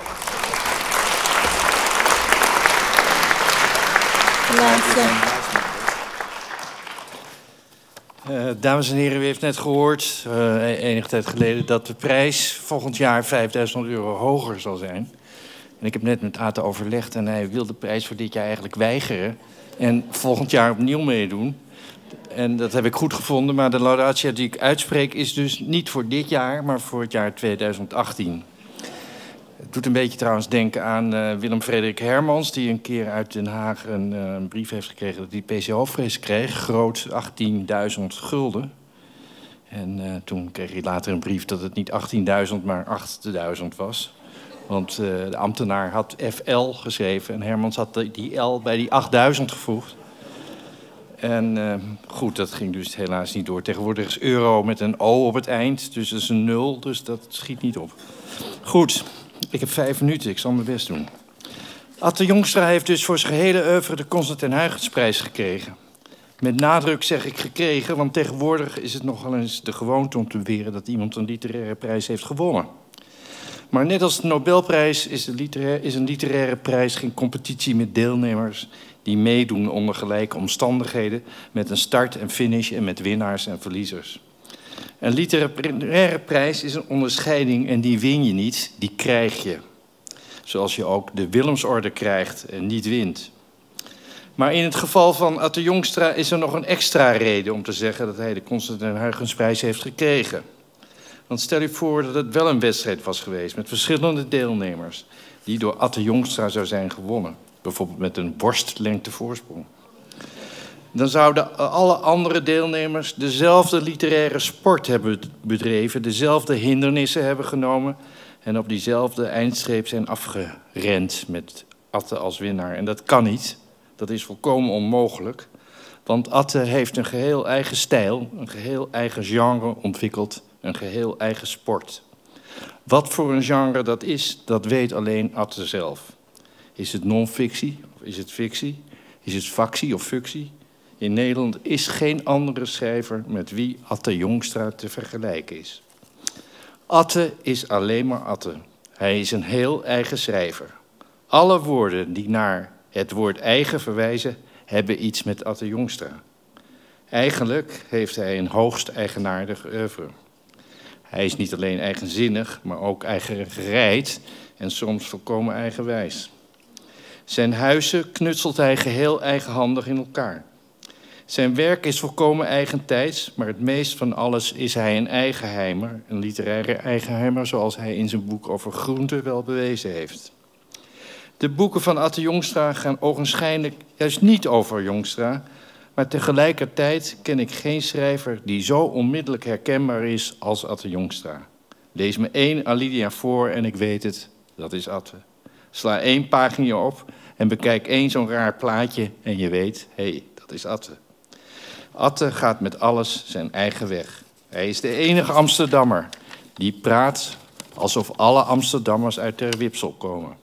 Laatste. Uh, dames en heren, u heeft net gehoord, uh, enige tijd geleden, dat de prijs volgend jaar vijfduizend euro hoger zal zijn. En ik heb net met Ate overlegd en hij wil de prijs voor dit jaar eigenlijk weigeren. En volgend jaar opnieuw meedoen. En dat heb ik goed gevonden, maar de laudatia die ik uitspreek is dus niet voor dit jaar, maar voor het jaar tweeduizend achttien. Het doet een beetje trouwens denken aan uh, Willem-Frederik Hermans, die een keer uit Den Haag een, uh, een brief heeft gekregen dat hij P C O-vrees kreeg, groot achttienduizend gulden. En uh, toen kreeg hij later een brief dat het niet achttienduizend, maar achtduizend was. Want uh, de ambtenaar had F L geschreven en Hermans had die L bij die achtduizend gevoegd. En uh, goed, dat ging dus helaas niet door. Tegenwoordig is euro met een O op het eind, dus dat is een nul, dus dat schiet niet op. Goed, ik heb vijf minuten, ik zal mijn best doen. Atte Jongstra heeft dus voor zijn gehele oeuvre de Constantijn Huygensprijs gekregen. Met nadruk zeg ik gekregen, want tegenwoordig is het nogal eens de gewoonte om te beweren dat iemand een literaire prijs heeft gewonnen. Maar net als de Nobelprijs is, de literair, is een literaire prijs geen competitie met deelnemers die meedoen onder gelijke omstandigheden, met een start en finish en met winnaars en verliezers. Een literaire prijs is een onderscheiding en die win je niet, die krijg je. Zoals je ook de Willemsorde krijgt en niet wint. Maar in het geval van Atte Jongstra is er nog een extra reden om te zeggen dat hij de Constantijn Huygensprijs heeft gekregen. Want stel je voor dat het wel een wedstrijd was geweest met verschillende deelnemers die door Atte Jongstra zou zijn gewonnen. Bijvoorbeeld met een borstlengte voorsprong. Dan zouden alle andere deelnemers dezelfde literaire sport hebben bedreven, dezelfde hindernissen hebben genomen en op diezelfde eindstreep zijn afgerend met Atte als winnaar. En dat kan niet, dat is volkomen onmogelijk, want Atte heeft een geheel eigen stijl, een geheel eigen genre ontwikkeld, een geheel eigen sport. Wat voor een genre dat is, dat weet alleen Atte zelf. Is het non-fictie of is het fictie? Is het factie of functie? In Nederland is geen andere schrijver met wie Atte Jongstra te vergelijken is. Atte is alleen maar Atte. Hij is een heel eigen schrijver. Alle woorden die naar het woord eigen verwijzen, hebben iets met Atte Jongstra. Eigenlijk heeft hij een hoogst eigenaardig oeuvre. Hij is niet alleen eigenzinnig, maar ook eigengereid en soms volkomen eigenwijs. Zijn huizen knutselt hij geheel eigenhandig in elkaar. Zijn werk is volkomen eigentijds, maar het meest van alles is hij een eigenheimer, een literaire eigenheimer, zoals hij in zijn boek over groenten wel bewezen heeft. De boeken van Atte Jongstra gaan ogenschijnlijk juist niet over Jongstra, maar tegelijkertijd ken ik geen schrijver die zo onmiddellijk herkenbaar is als Atte Jongstra. Lees me één alinea voor en ik weet het, dat is Atte. Sla één pagina op en bekijk één zo'n raar plaatje en je weet, hé, hey, dat is Atte. Atte gaat met alles zijn eigen weg. Hij is de enige Amsterdammer die praat alsof alle Amsterdammers uit Ter Wipsel komen.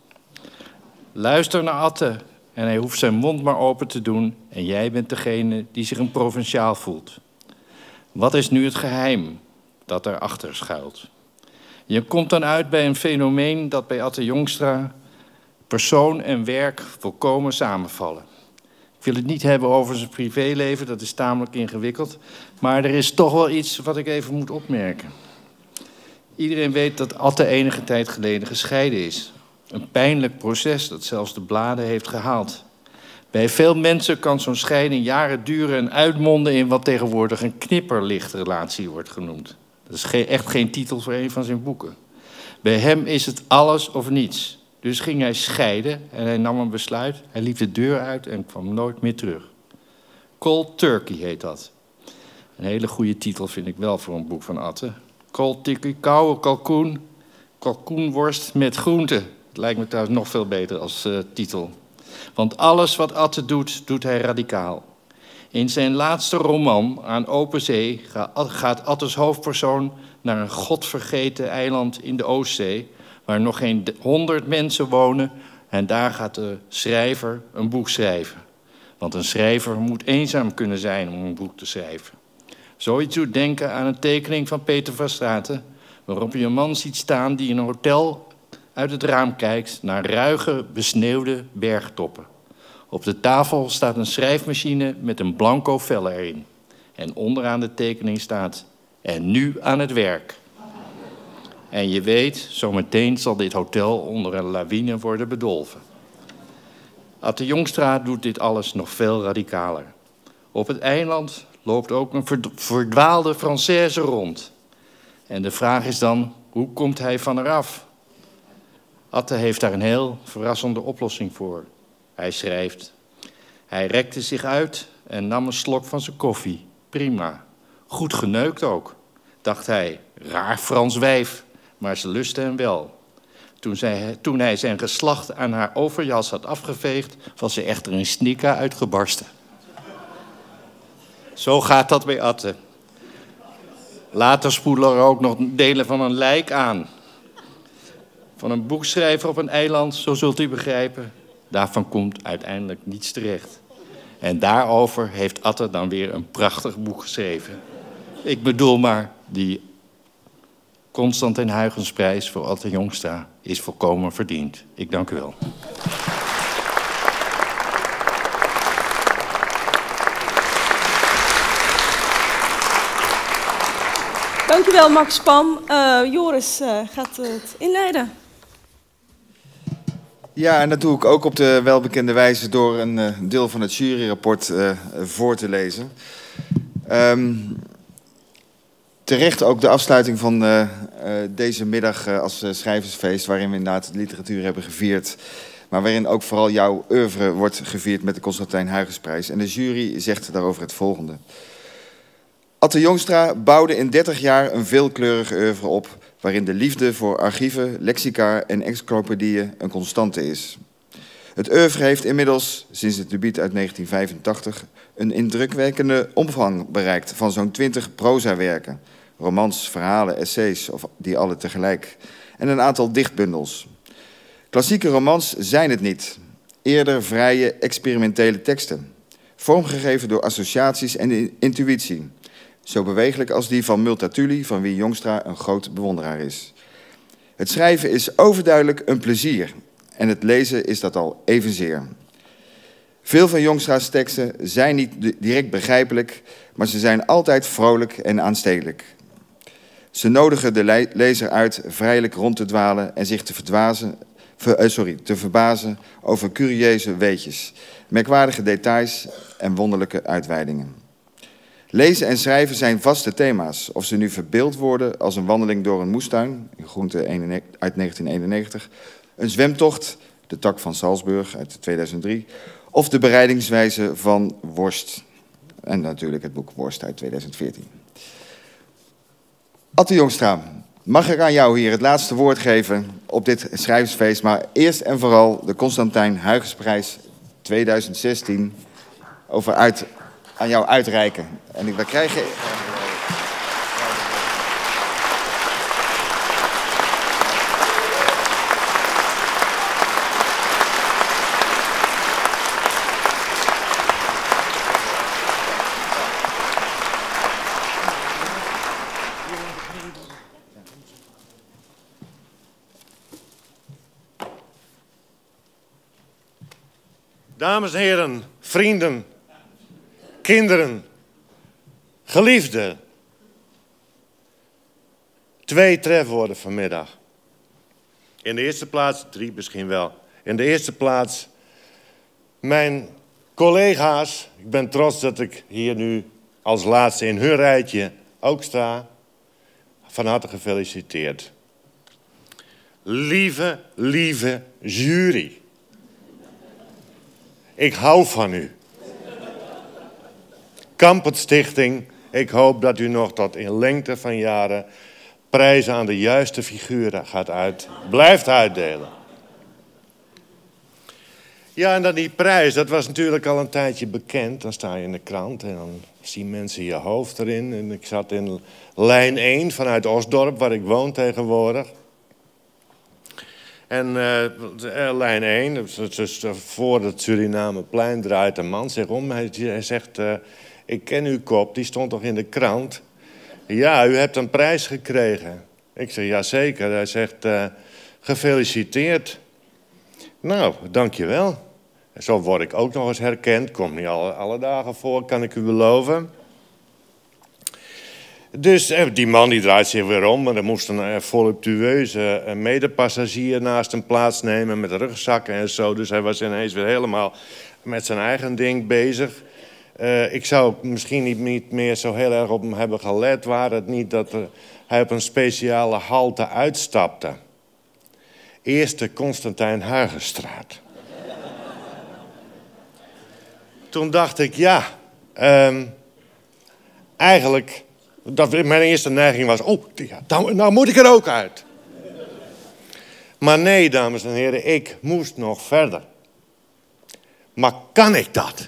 Luister naar Atte en hij hoeft zijn mond maar open te doen en jij bent degene die zich een provinciaal voelt. Wat is nu het geheim dat erachter schuilt? Je komt dan uit bij een fenomeen dat bij Atte Jongstra persoon en werk volkomen samenvallen. Ik wil het niet hebben over zijn privéleven, dat is tamelijk ingewikkeld. Maar er is toch wel iets wat ik even moet opmerken. Iedereen weet dat Atte enige tijd geleden gescheiden is. Een pijnlijk proces dat zelfs de bladen heeft gehaald. Bij veel mensen kan zo'n scheiding jaren duren en uitmonden in wat tegenwoordig een knipperlichtrelatie wordt genoemd. Dat is echt geen titel voor een van zijn boeken. Bij hem is het alles of niets. Dus ging hij scheiden en hij nam een besluit. Hij liep de deur uit en kwam nooit meer terug. Cold Turkey heet dat. Een hele goede titel vind ik wel voor een boek van Atte. Cold Turkey, koude kalkoen, kalkoenworst met groenten. Het lijkt me trouwens nog veel beter als uh, titel. Want alles wat Atte doet, doet hij radicaal. In zijn laatste roman, Aan Open Zee, gaat Attes hoofdpersoon naar een godvergeten eiland in de Oostzee, waar nog geen honderd mensen wonen, en daar gaat de schrijver een boek schrijven. Want een schrijver moet eenzaam kunnen zijn om een boek te schrijven. Zoiets doet denken aan een tekening van Peter van Straten, waarop je een man ziet staan die in een hotel uit het raam kijkt naar ruige, besneeuwde bergtoppen. Op de tafel staat een schrijfmachine met een blanco vel erin. En onderaan de tekening staat, en nu aan het werk. En je weet, zometeen zal dit hotel onder een lawine worden bedolven. Atte Jongstra doet dit alles nog veel radicaler. Op het eiland loopt ook een verdwaalde Française rond. En de vraag is dan, hoe komt hij van eraf? Atte heeft daar een heel verrassende oplossing voor. Hij schrijft, hij rekte zich uit en nam een slok van zijn koffie. Prima. Goed geneukt ook, dacht hij. Raar Frans wijf, maar ze lustte hem wel. Toen, zij, toen hij zijn geslacht aan haar overjas had afgeveegd, was ze echter in snika uitgebarsten. Zo gaat dat bij Atte. Later spoelen er ook nog delen van een lijk aan. Van een boekschrijver op een eiland, zo zult u begrijpen. Daarvan komt uiteindelijk niets terecht. En daarover heeft Atte dan weer een prachtig boek geschreven. Ik bedoel maar, die Constantijn Huygensprijs voor Atte Jongstra is volkomen verdiend. Ik dank u wel. Dankjewel Max Pam. Uh, Joris uh, gaat het inleiden. Ja, en dat doe ik ook op de welbekende wijze door een uh, deel van het juryrapport uh, voor te lezen. Um, terecht ook de afsluiting van uh, uh, deze middag uh, als uh, schrijversfeest, waarin we inderdaad de literatuur hebben gevierd, maar waarin ook vooral jouw oeuvre wordt gevierd met de Constantijn Huygensprijs. En de jury zegt daarover het volgende. Atte Jongstra bouwde in dertig jaar een veelkleurige oeuvre op, waarin de liefde voor archieven, lexica en encyclopedieën een constante is. Het oeuvre heeft inmiddels, sinds het debuut uit negentien vijfentachtig, een indrukwekkende omvang bereikt van zo'n twintig prozawerken, romans, verhalen, essays, of die alle tegelijk, en een aantal dichtbundels. Klassieke romans zijn het niet, eerder vrije, experimentele teksten, vormgegeven door associaties en intuïtie. Zo bewegelijk als die van Multatuli, van wie Jongstra een groot bewonderaar is. Het schrijven is overduidelijk een plezier en het lezen is dat al evenzeer. Veel van Jongstra's teksten zijn niet direct begrijpelijk, maar ze zijn altijd vrolijk en aanstekelijk. Ze nodigen de lezer uit vrijelijk rond te dwalen en zich te, verdwazen, ver, sorry, te verbazen over curieuze weetjes, merkwaardige details en wonderlijke uitweidingen. Lezen en schrijven zijn vaste thema's, of ze nu verbeeld worden als een wandeling door een moestuin, in Groente uit negentien eenennegentig, een zwemtocht, de tak van Salzburg uit tweeduizend drie, of de bereidingswijze van worst, en natuurlijk het boek Worst uit tweeduizend veertien. Atte Jongstra, mag ik aan jou hier het laatste woord geven op dit schrijversfeest, maar eerst en vooral de Constantijn Huygensprijs tweeduizend zestien over uit... aan jou uitreiken. En we krijgen... Dames en heren, vrienden, kinderen, geliefden. Twee trefwoorden vanmiddag. In de eerste plaats, drie misschien wel. In de eerste plaats, mijn collega's. Ik ben trots dat ik hier nu als laatste in hun rijtje ook sta. Van harte gefeliciteerd. Lieve, lieve jury. Ik hou van u. Kampert Stichting, ik hoop dat u nog tot in lengte van jaren prijzen aan de juiste figuren gaat uit, blijft uitdelen. Ja, en dan die prijs, dat was natuurlijk al een tijdje bekend. Dan sta je in de krant en dan zien mensen je hoofd erin. En ik zat in lijn één vanuit Osdorp, waar ik woon tegenwoordig. En uh, lijn één, dus, dus voor het Surinameplein, draait een man zich om. Hij, hij zegt, uh, ik ken uw kop, die stond toch in de krant? Ja, u hebt een prijs gekregen. Ik zeg, ja zeker. Hij zegt, uh, gefeliciteerd. Nou, dankjewel. Zo word ik ook nog eens herkend. Komt niet alle, alle dagen voor, kan ik u beloven. Dus die man die draait zich weer om. En er moest een voluptueuze medepassagier naast hem plaatsnemen met rugzakken en zo. Dus hij was ineens weer helemaal met zijn eigen ding bezig. Uh, ik zou misschien niet, niet meer zo heel erg op hem hebben gelet, waren het niet dat er, hij op een speciale halte uitstapte. Eerste Constantijn Huygenstraat. Toen dacht ik, ja, um, eigenlijk, dat mijn eerste neiging was, oh, ja, nou, nou moet ik er ook uit. Maar nee, dames en heren, ik moest nog verder. Maar kan ik dat?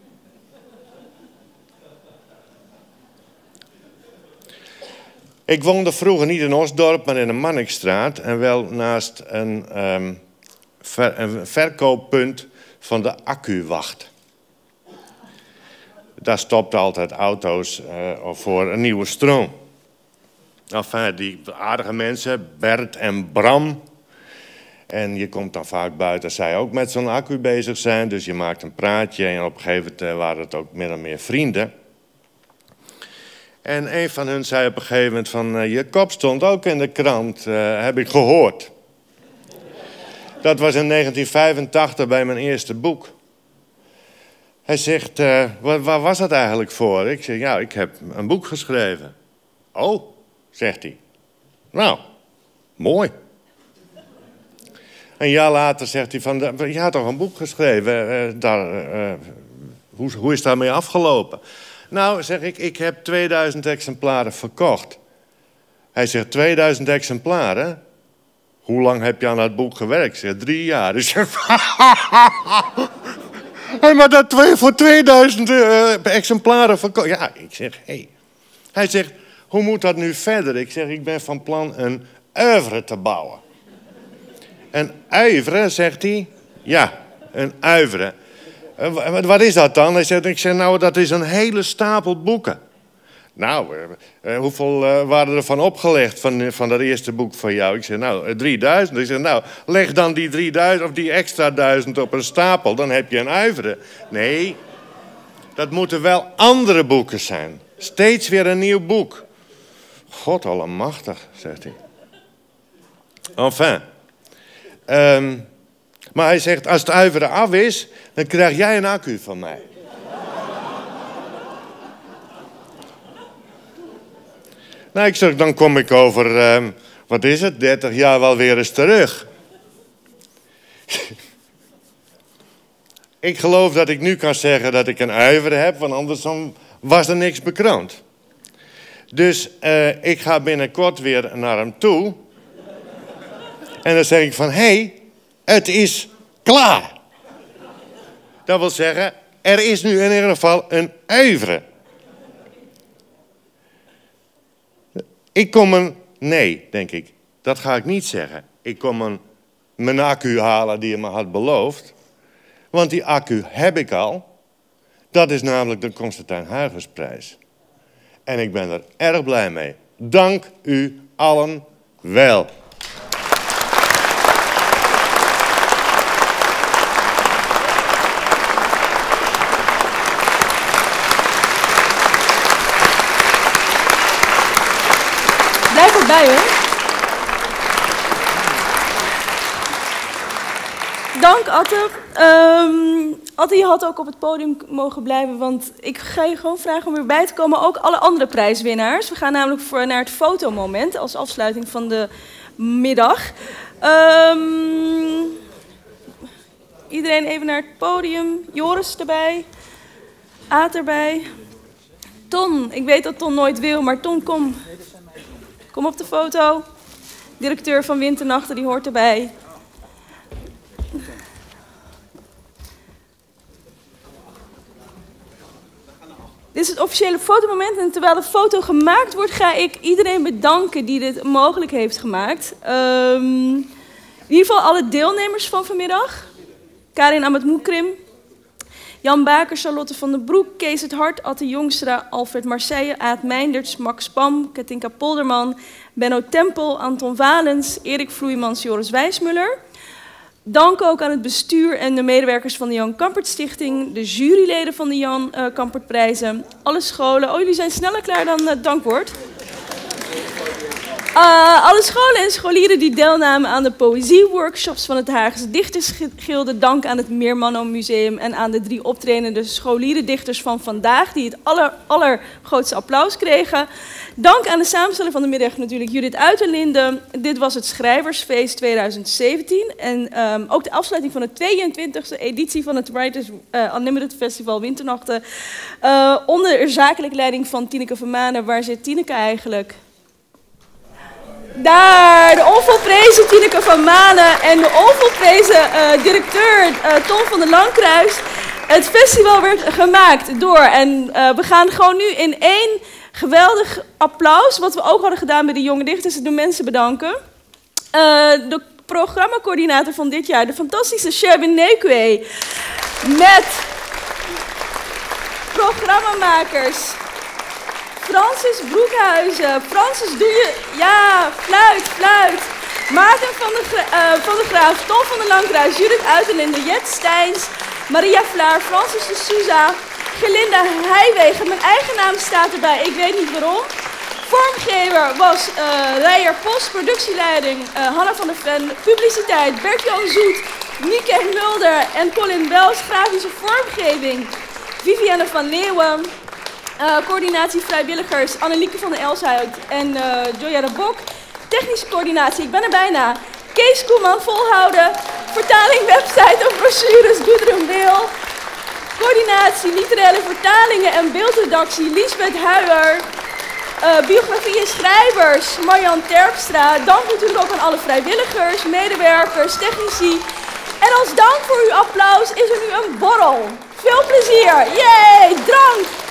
Ik woonde vroeger niet in Osdorp, maar in de Mannikstraat. En wel naast een, um, ver, een verkooppunt van de accuwacht. Daar stopten altijd auto's uh, voor een nieuwe stroom. Enfin, die aardige mensen, Bert en Bram. En je komt dan vaak buiten als zij ook met zo'n accu bezig zijn. Dus je maakt een praatje en op een gegeven moment waren het ook min of meer vrienden. En een van hun zei op een gegeven moment van, uh, je kop stond ook in de krant, uh, heb ik gehoord. Dat was in negentien vijfentachtig bij mijn eerste boek. Hij zegt, uh, waar, waar was dat eigenlijk voor? Ik zeg, ja, ik heb een boek geschreven. Oh, zegt hij. Nou, mooi. Een jaar later zegt hij van, je had toch een boek geschreven, uh, daar, uh, hoe, hoe is daarmee afgelopen? Nou, zeg ik, ik heb tweeduizend exemplaren verkocht. Hij zegt, tweeduizend exemplaren? Hoe lang heb je aan dat boek gewerkt? Ik zeg, drie jaar. Dus hey, maar dat twee, voor tweeduizend uh, exemplaren verkocht. Ja, ik zeg, hé. Hey. Hij zegt, hoe moet dat nu verder? Ik zeg, ik ben van plan een oeuvre te bouwen. Een oeuvre, zegt hij? Ja, een oeuvre. Uh, wat is dat dan? Hij zegt, ik zeg, nou, dat is een hele stapel boeken. Nou, uh, uh, hoeveel uh, waren er van opgelegd van, van dat eerste boek van jou? Ik zeg, nou, uh, drieduizend. Ik zeg, nou, leg dan die drieduizend of die extra duizend op een stapel, dan heb je een oeuvre. Nee, dat moeten wel andere boeken zijn. Steeds weer een nieuw boek. God allemachtig, zegt hij. Enfin. Um, maar hij zegt, als het oeuvre af is, dan krijg jij een accu van mij. Nou, ik zeg, dan kom ik over, um, wat is het, dertig jaar wel weer eens terug. Ik geloof dat ik nu kan zeggen dat ik een oeuvre heb, want anders dan was er niks bekroond. Dus uh, ik ga binnenkort weer naar hem toe. En dan zeg ik van, hé, hey, het is klaar. Dat wil zeggen, er is nu in ieder geval een oeuvre. Ik kom een... Nee, denk ik. Dat ga ik niet zeggen. Ik kom een, mijn accu halen die je me had beloofd. Want die accu heb ik al. Dat is namelijk de Constantijn Huygensprijs. En ik ben er erg blij mee. Dank u allen wel. Blijf erbij hoor. Dank Atte. Um, Atte, je had ook op het podium mogen blijven, want ik ga je gewoon vragen om weer bij te komen. Ook alle andere prijswinnaars. We gaan namelijk voor naar het fotomoment als afsluiting van de middag. Um, iedereen even naar het podium. Joris erbij. Aad erbij. Ton, ik weet dat Ton nooit wil, maar Ton, kom. Kom op de foto. Directeur van Winternachten, die hoort erbij. Dit is het officiële fotomoment en terwijl de foto gemaakt wordt, ga ik iedereen bedanken die dit mogelijk heeft gemaakt. Um, in ieder geval alle deelnemers van vanmiddag. Karin Amatmoekrim, Jan Baker, Charlotte van den Broek, Kees het Hart, Atte Jongstra, Alfred Marseille, Aad Meijnderts, Max Pam, Katinka Polderman, Benno Tempel, Anton Valens, Erik Vloeimans, Joris Wijsmuller. Dank ook aan het bestuur en de medewerkers van de Jan Kampert Stichting, de juryleden van de Jan uh, Kampert Prijzen, alle scholen. Oh, jullie zijn sneller klaar dan het dankwoord. Uh, alle scholen en scholieren die deelnamen aan de poëzieworkshops van het Haagse Dichtersgilde. Dank aan het Meermanno Museum en aan de drie optredende scholieren dichters van vandaag die het aller, allergrootste applaus kregen. Dank aan de samensteller van de middag natuurlijk Judith Uiterlinde. Dit was het Schrijversfeest tweeduizend zeventien en um, ook de afsluiting van de tweeëntwintigste editie van het Writers uh, Unlimited Festival Winternachten. Uh, onder zakelijke leiding van Tineke Vermanen. Waar zit Tineke eigenlijk? Daar, de onvolprezen Tineke van Manen en de onvolprezen uh, directeur uh, Tom van der Langkruis. Het festival werd gemaakt door, en uh, we gaan gewoon nu in één geweldig applaus, wat we ook hadden gedaan bij de jonge dichters, de mensen bedanken. Uh, de programmacoördinator van dit jaar, de fantastische Sherwin Nekwe, met programmamakers. Francis Broekhuizen. Francis, doe je... Ja, fluit, fluit. Maarten van de, uh, van de Graaf, Tom van der Langkruis, Judith Uiterlinde, Jet Steins, Maria Vlaar, Francis de Souza, Gelinda Heijwegen. Mijn eigen naam staat erbij, ik weet niet waarom. Vormgever was uh, Rijer Post, productieleiding uh, Hanna van der Ven, publiciteit Bert-Jan Zoet, Nieke Mulder en Colin Wels, grafische vormgeving Vivienne van Leeuwen. Uh, coördinatie vrijwilligers Annelieke van der Elshout en uh, Joya de Bok. Technische coördinatie, ik ben er bijna. Kees Koeman, volhouden. Vertaling, website of brochures, Gudrun Wil. Coördinatie, literaire vertalingen en beeldredactie, Liesbeth Huijer. Uh, biografie en schrijvers, Marjan Terpstra. Dank natuurlijk ook aan alle vrijwilligers, medewerkers, technici. En als dank voor uw applaus is er nu een borrel. Veel plezier. Yay, drank!